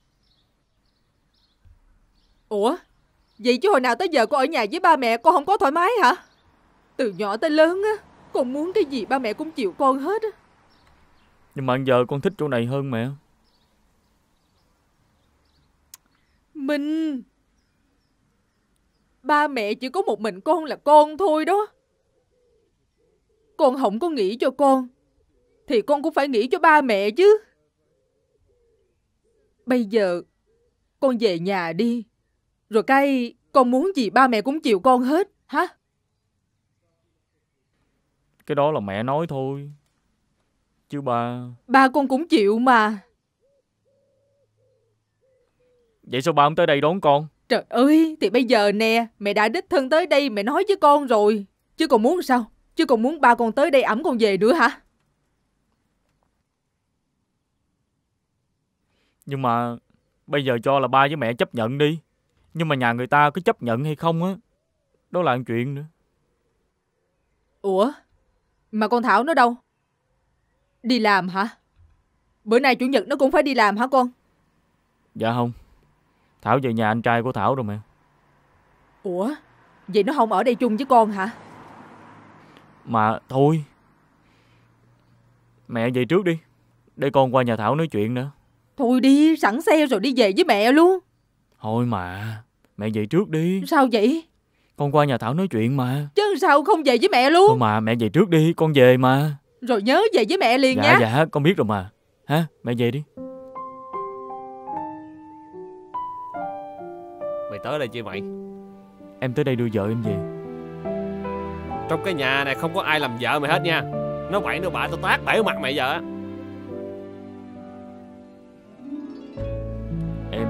Speaker 8: Ủa, vậy chứ hồi nào tới giờ con ở nhà với ba mẹ con không có thoải mái hả? Từ nhỏ tới lớn á, con muốn cái gì ba mẹ cũng chịu con hết á.
Speaker 6: Nhưng mà giờ con thích chỗ này hơn mẹ.
Speaker 8: Minh, ba mẹ chỉ có một mình con là con thôi đó. Con không có nghĩ cho con thì con cũng phải nghĩ cho ba mẹ chứ. Bây giờ con về nhà đi, rồi cái con muốn gì ba mẹ cũng chịu con hết hả?
Speaker 6: Cái đó là mẹ nói thôi, chứ ba...
Speaker 8: Ba con cũng chịu mà.
Speaker 6: Vậy sao ba không tới đây đón con?
Speaker 8: Trời ơi, thì bây giờ nè, mẹ đã đích thân tới đây mẹ nói với con rồi. Chứ còn muốn sao? Chứ còn muốn ba con tới đây ẵm con về nữa hả?
Speaker 6: Nhưng mà bây giờ cho là ba với mẹ chấp nhận đi. Nhưng mà nhà người ta có chấp nhận hay không á, đó là chuyện nữa.
Speaker 8: Ủa, mà con Thảo nó đâu? Đi làm hả? Bữa nay chủ nhật nó cũng phải đi làm hả con?
Speaker 6: Dạ không, Thảo về nhà anh trai của Thảo rồi mẹ.
Speaker 8: Ủa, vậy nó không ở đây chung với con hả?
Speaker 6: Mà thôi, mẹ về trước đi, để con qua nhà Thảo nói chuyện nữa.
Speaker 8: Thôi đi, sẵn xe rồi đi về với mẹ luôn.
Speaker 6: Thôi mà, mẹ về trước đi.
Speaker 8: Sao vậy?
Speaker 6: Con qua nhà Thảo nói chuyện mà.
Speaker 8: Chứ sao không về với mẹ luôn?
Speaker 6: Thôi mà, mẹ về trước đi, con về mà.
Speaker 8: Rồi nhớ về với mẹ liền
Speaker 6: dạ,
Speaker 8: nha.
Speaker 6: Dạ, dạ, con biết rồi mà. Hả, mẹ về đi.
Speaker 5: Mày tới đây chi mày?
Speaker 6: Em tới đây đưa vợ em về.
Speaker 5: Trong cái nhà này không có ai làm vợ mày hết nha. Nó bậy nó bạ tao tát bể mặt mày giờ.
Speaker 6: Em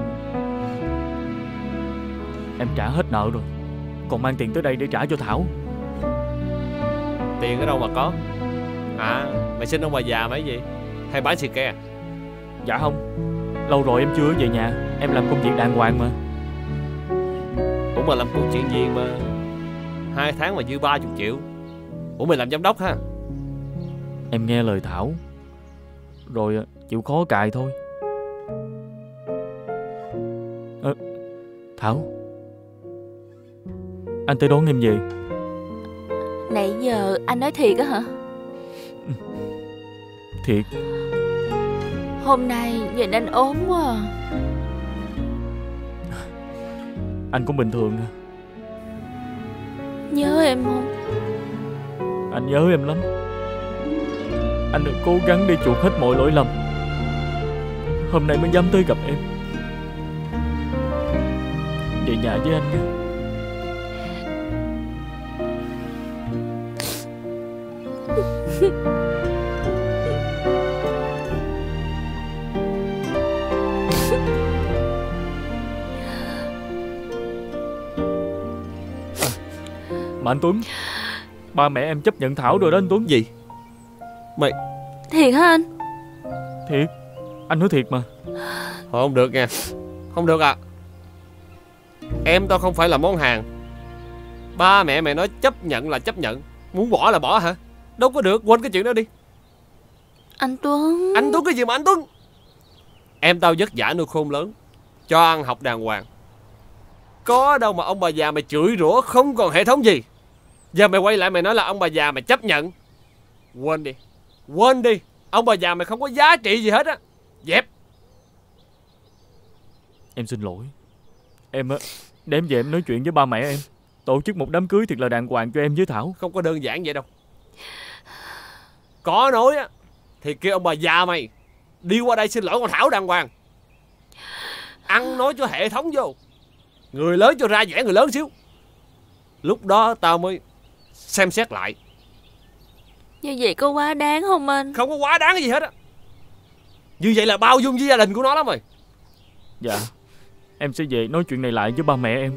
Speaker 6: Em trả hết nợ rồi, còn mang tiền tới đây để trả cho Thảo.
Speaker 5: Tiền ở đâu mà có? À, mày xin ông bà già mấy gì? Hay bán xì ke?
Speaker 6: Dạ không, lâu rồi em chưa về nhà. Em làm công việc đàng hoàng mà.
Speaker 5: Ủa mà làm công chuyện gì mà hai tháng mà dư ba chục triệu? Ủa mày làm giám đốc ha?
Speaker 6: Em nghe lời Thảo rồi chịu khó cài thôi. à, Thảo, anh tới đón em về.
Speaker 3: Nãy giờ anh nói thiệt á hả?
Speaker 6: Thiệt.
Speaker 3: Hôm nay nhìn anh ốm quá à.
Speaker 6: Anh cũng bình thường à.
Speaker 3: Nhớ em không?
Speaker 6: Anh nhớ em lắm. Anh đã cố gắng để chuộc hết mọi lỗi lầm, hôm nay mới dám tới gặp em. Về nhà với anh nha. Mà anh Tuấn, ba mẹ em chấp nhận Thảo rồi đó anh Tuấn.
Speaker 5: Gì? Mày...
Speaker 3: Thiệt hả anh?
Speaker 6: Thiệt, anh nói thiệt mà.
Speaker 5: Không được nha. Không được à. Em tao không phải là món hàng. Ba mẹ mày nói chấp nhận là chấp nhận, muốn bỏ là bỏ hả? Đâu có được, quên cái chuyện đó đi.
Speaker 3: Anh Tuấn.
Speaker 5: Anh Tuấn cái gì mà anh Tuấn? Em tao vất vả nuôi khôn lớn, cho ăn học đàng hoàng. Có đâu mà ông bà già mày chửi rủa không còn hệ thống gì. Giờ mày quay lại mày nói là ông bà già mày chấp nhận. Quên đi. Quên đi. Ông bà già mày không có giá trị gì hết á. Dẹp.
Speaker 6: Em xin lỗi. Em á, để em về em nói chuyện với ba mẹ em, tổ chức một đám cưới thiệt là đàng hoàng cho em với Thảo.
Speaker 5: Không có đơn giản vậy đâu. Có nói á thì kêu ông bà già mày đi qua đây xin lỗi con Thảo đàng hoàng. Ăn nói cho hệ thống vô. Người lớn cho ra vẻ người lớn xíu. Lúc đó tao mới xem xét lại.
Speaker 3: Như vậy có quá đáng không anh?
Speaker 5: Không có quá đáng cái gì hết á. Như vậy là bao dung với gia đình của nó lắm rồi.
Speaker 6: Dạ, em sẽ về nói chuyện này lại với ba mẹ em.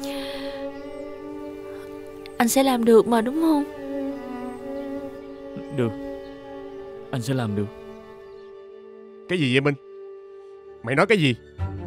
Speaker 3: Anh sẽ làm được mà đúng không?
Speaker 6: Được, anh sẽ làm được.
Speaker 7: Cái gì vậy Minh? Mày nói cái gì?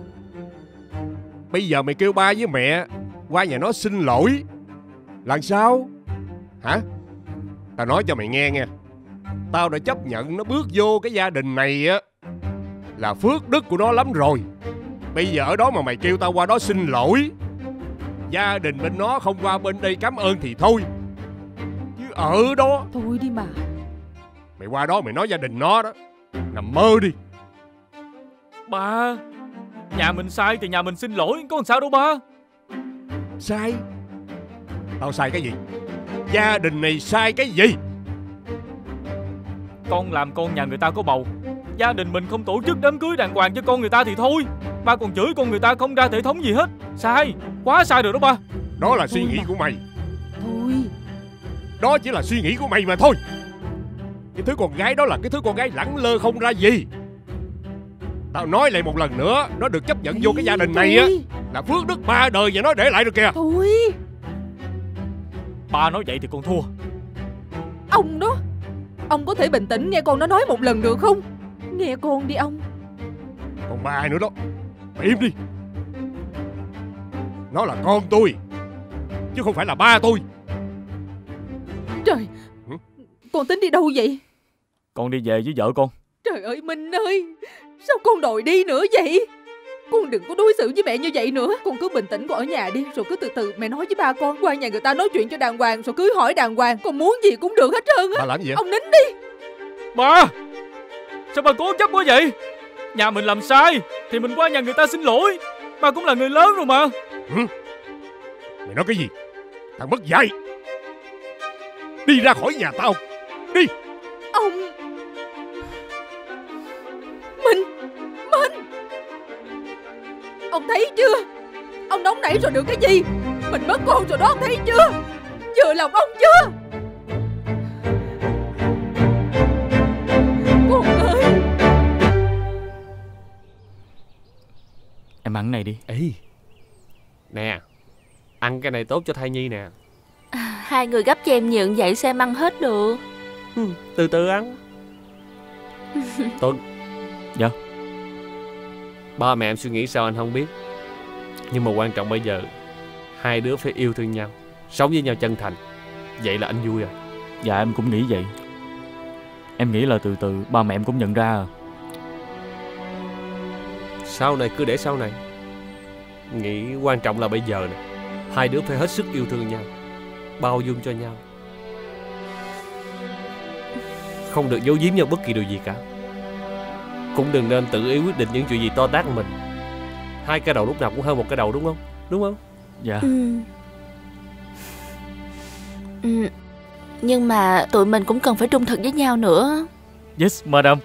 Speaker 7: Bây giờ mày kêu ba với mẹ qua nhà nó xin lỗi là sao? Hả? Tao nói cho mày nghe nha. Tao đã chấp nhận nó bước vô cái gia đình này á là phước đức của nó lắm rồi. Bây giờ ở đó mà mày kêu tao qua đó xin lỗi, gia đình bên nó không qua bên đây cảm ơn thì thôi, chứ ở đó
Speaker 8: Thôi đi mà.
Speaker 7: mày qua đó mày nói gia đình nó đó, nằm mơ đi.
Speaker 6: Ba, nhà mình sai thì nhà mình xin lỗi, có làm sao đâu ba.
Speaker 7: Sai? Tao sai cái gì? Gia đình này sai cái gì?
Speaker 6: Con làm con nhà người ta có bầu, gia đình mình không tổ chức đám cưới đàng hoàng cho con người ta thì thôi, ba còn chửi con người ta không ra thể thống gì hết. Sai, quá sai rồi đó ba.
Speaker 7: Đó là suy nghĩ của mày.
Speaker 8: Thôi.
Speaker 7: Đó chỉ là suy nghĩ của mày mà thôi. Cái thứ con gái đó là cái thứ con gái lẳng lơ không ra gì. Tao nói lại một lần nữa, nó được chấp nhận vô cái gia đình này á là phước đức ba đời và nó để lại được kìa.
Speaker 8: Thôi.
Speaker 6: Ba nói vậy thì con thua.
Speaker 8: Ông đó, ông có thể bình tĩnh nghe con nó nói một lần được không? Nghe con đi ông.
Speaker 7: Còn ba ai nữa đó, mày im đi. Nó là con tôi chứ không phải là ba tôi.
Speaker 8: Trời,
Speaker 7: Hử?
Speaker 8: con tính đi đâu vậy?
Speaker 6: Con đi về với vợ con.
Speaker 8: Trời ơi Minh ơi, sao con đòi đi nữa vậy? Con đừng có đối xử với mẹ như vậy nữa. Con cứ bình tĩnh con ở nhà đi, rồi cứ từ từ mẹ nói với ba con. Qua nhà người ta nói chuyện cho đàng hoàng, rồi cưới hỏi đàng hoàng. Con muốn gì cũng được hết trơn á.
Speaker 7: Ba làm gì vậy?
Speaker 8: Ông nín đi.
Speaker 6: Ba, sao bà cố chấp quá vậy? Nhà mình làm sai thì mình qua nhà người ta xin lỗi. Ba cũng là người lớn rồi mà.
Speaker 7: Ừ? Mày nói cái gì? Thằng mất dạy, đi ra khỏi nhà tao. Đi.
Speaker 8: Ông Minh, Minh, ông thấy chưa? Ông nóng nảy rồi được cái gì? Mình mất con rồi đó, ông thấy chưa? Vừa lòng ông chưa? Con ơi.
Speaker 6: Em ăn cái này đi.
Speaker 5: Ê, nè, ăn cái này tốt cho thai nhi nè.
Speaker 3: À, hai người gấp cho em nhượng vậy sao em ăn hết được?
Speaker 5: Ừ, từ từ ăn. Tuấn.
Speaker 6: Dạ.
Speaker 5: Ba mẹ em suy nghĩ sao anh không biết, nhưng mà quan trọng bây giờ hai đứa phải yêu thương nhau, sống với nhau chân thành. Vậy là anh vui à?
Speaker 6: Dạ em cũng nghĩ vậy. Em nghĩ là từ từ ba mẹ em cũng nhận ra à.
Speaker 5: Sau này cứ để sau này. Nghĩ quan trọng là bây giờ nè. Hai đứa phải hết sức yêu thương nhau, bao dung cho nhau, không được giấu giếm nhau bất kỳ điều gì cả. Cũng đừng nên tự ý quyết định những chuyện gì to tát của mình. Hai cái đầu lúc nào cũng hơn một cái đầu, đúng không? Đúng không?
Speaker 6: Dạ.
Speaker 3: Ừ. Ừ. Nhưng mà tụi mình cũng cần phải trung thực với nhau nữa.
Speaker 6: Yes madam.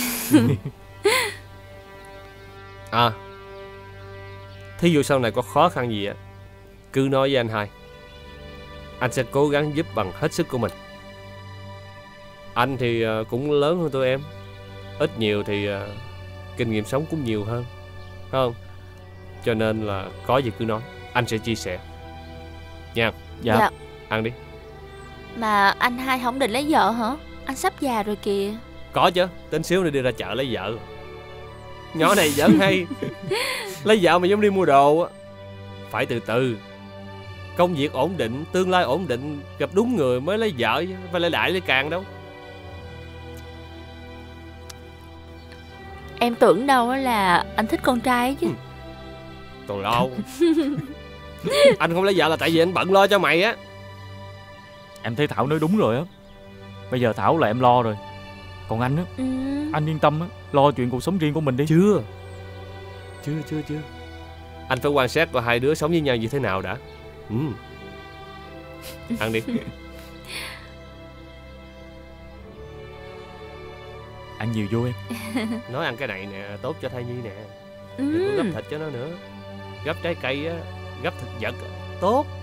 Speaker 5: À, thí dụ sau này có khó khăn gì á, cứ nói với anh hai. Anh sẽ cố gắng giúp bằng hết sức của mình. Anh thì cũng lớn hơn tụi em, ít nhiều thì kinh nghiệm sống cũng nhiều hơn, phải không? Cho nên là có gì cứ nói, anh sẽ chia sẻ nha.
Speaker 6: Dạ, dạ.
Speaker 5: Ăn đi.
Speaker 3: Mà anh hai không định lấy vợ hả? Anh sắp già rồi kìa.
Speaker 5: Có chứ, tính xíu nữa đi ra chợ lấy vợ. Nhỏ này giỡn hay. Lấy vợ mà giống đi mua đồ á. Phải từ từ. Công việc ổn định, tương lai ổn định, gặp đúng người mới lấy vợ chứ, phải lấy đại lấy càng đâu.
Speaker 3: Em tưởng đâu là anh thích con trai chứ.
Speaker 5: Tào lao. Anh không lấy vợ là tại vì anh bận lo cho mày á.
Speaker 6: Em thấy Thảo nói đúng rồi á. Bây giờ Thảo là em lo rồi. Còn anh á,
Speaker 3: ừ.
Speaker 6: anh yên tâm á, lo chuyện cuộc sống riêng của mình đi.
Speaker 5: Chưa Chưa chưa chưa Anh phải quan sát coi hai đứa sống với nhau như thế nào đã. Ừ. Ăn đi.
Speaker 6: Ăn nhiều vô em.
Speaker 5: Nói ăn cái này nè, tốt cho thai nhi nè.
Speaker 3: ừ.
Speaker 5: Đừng có gấp thịt cho nó nữa. Gấp trái cây á, gấp thịt vật á, tốt.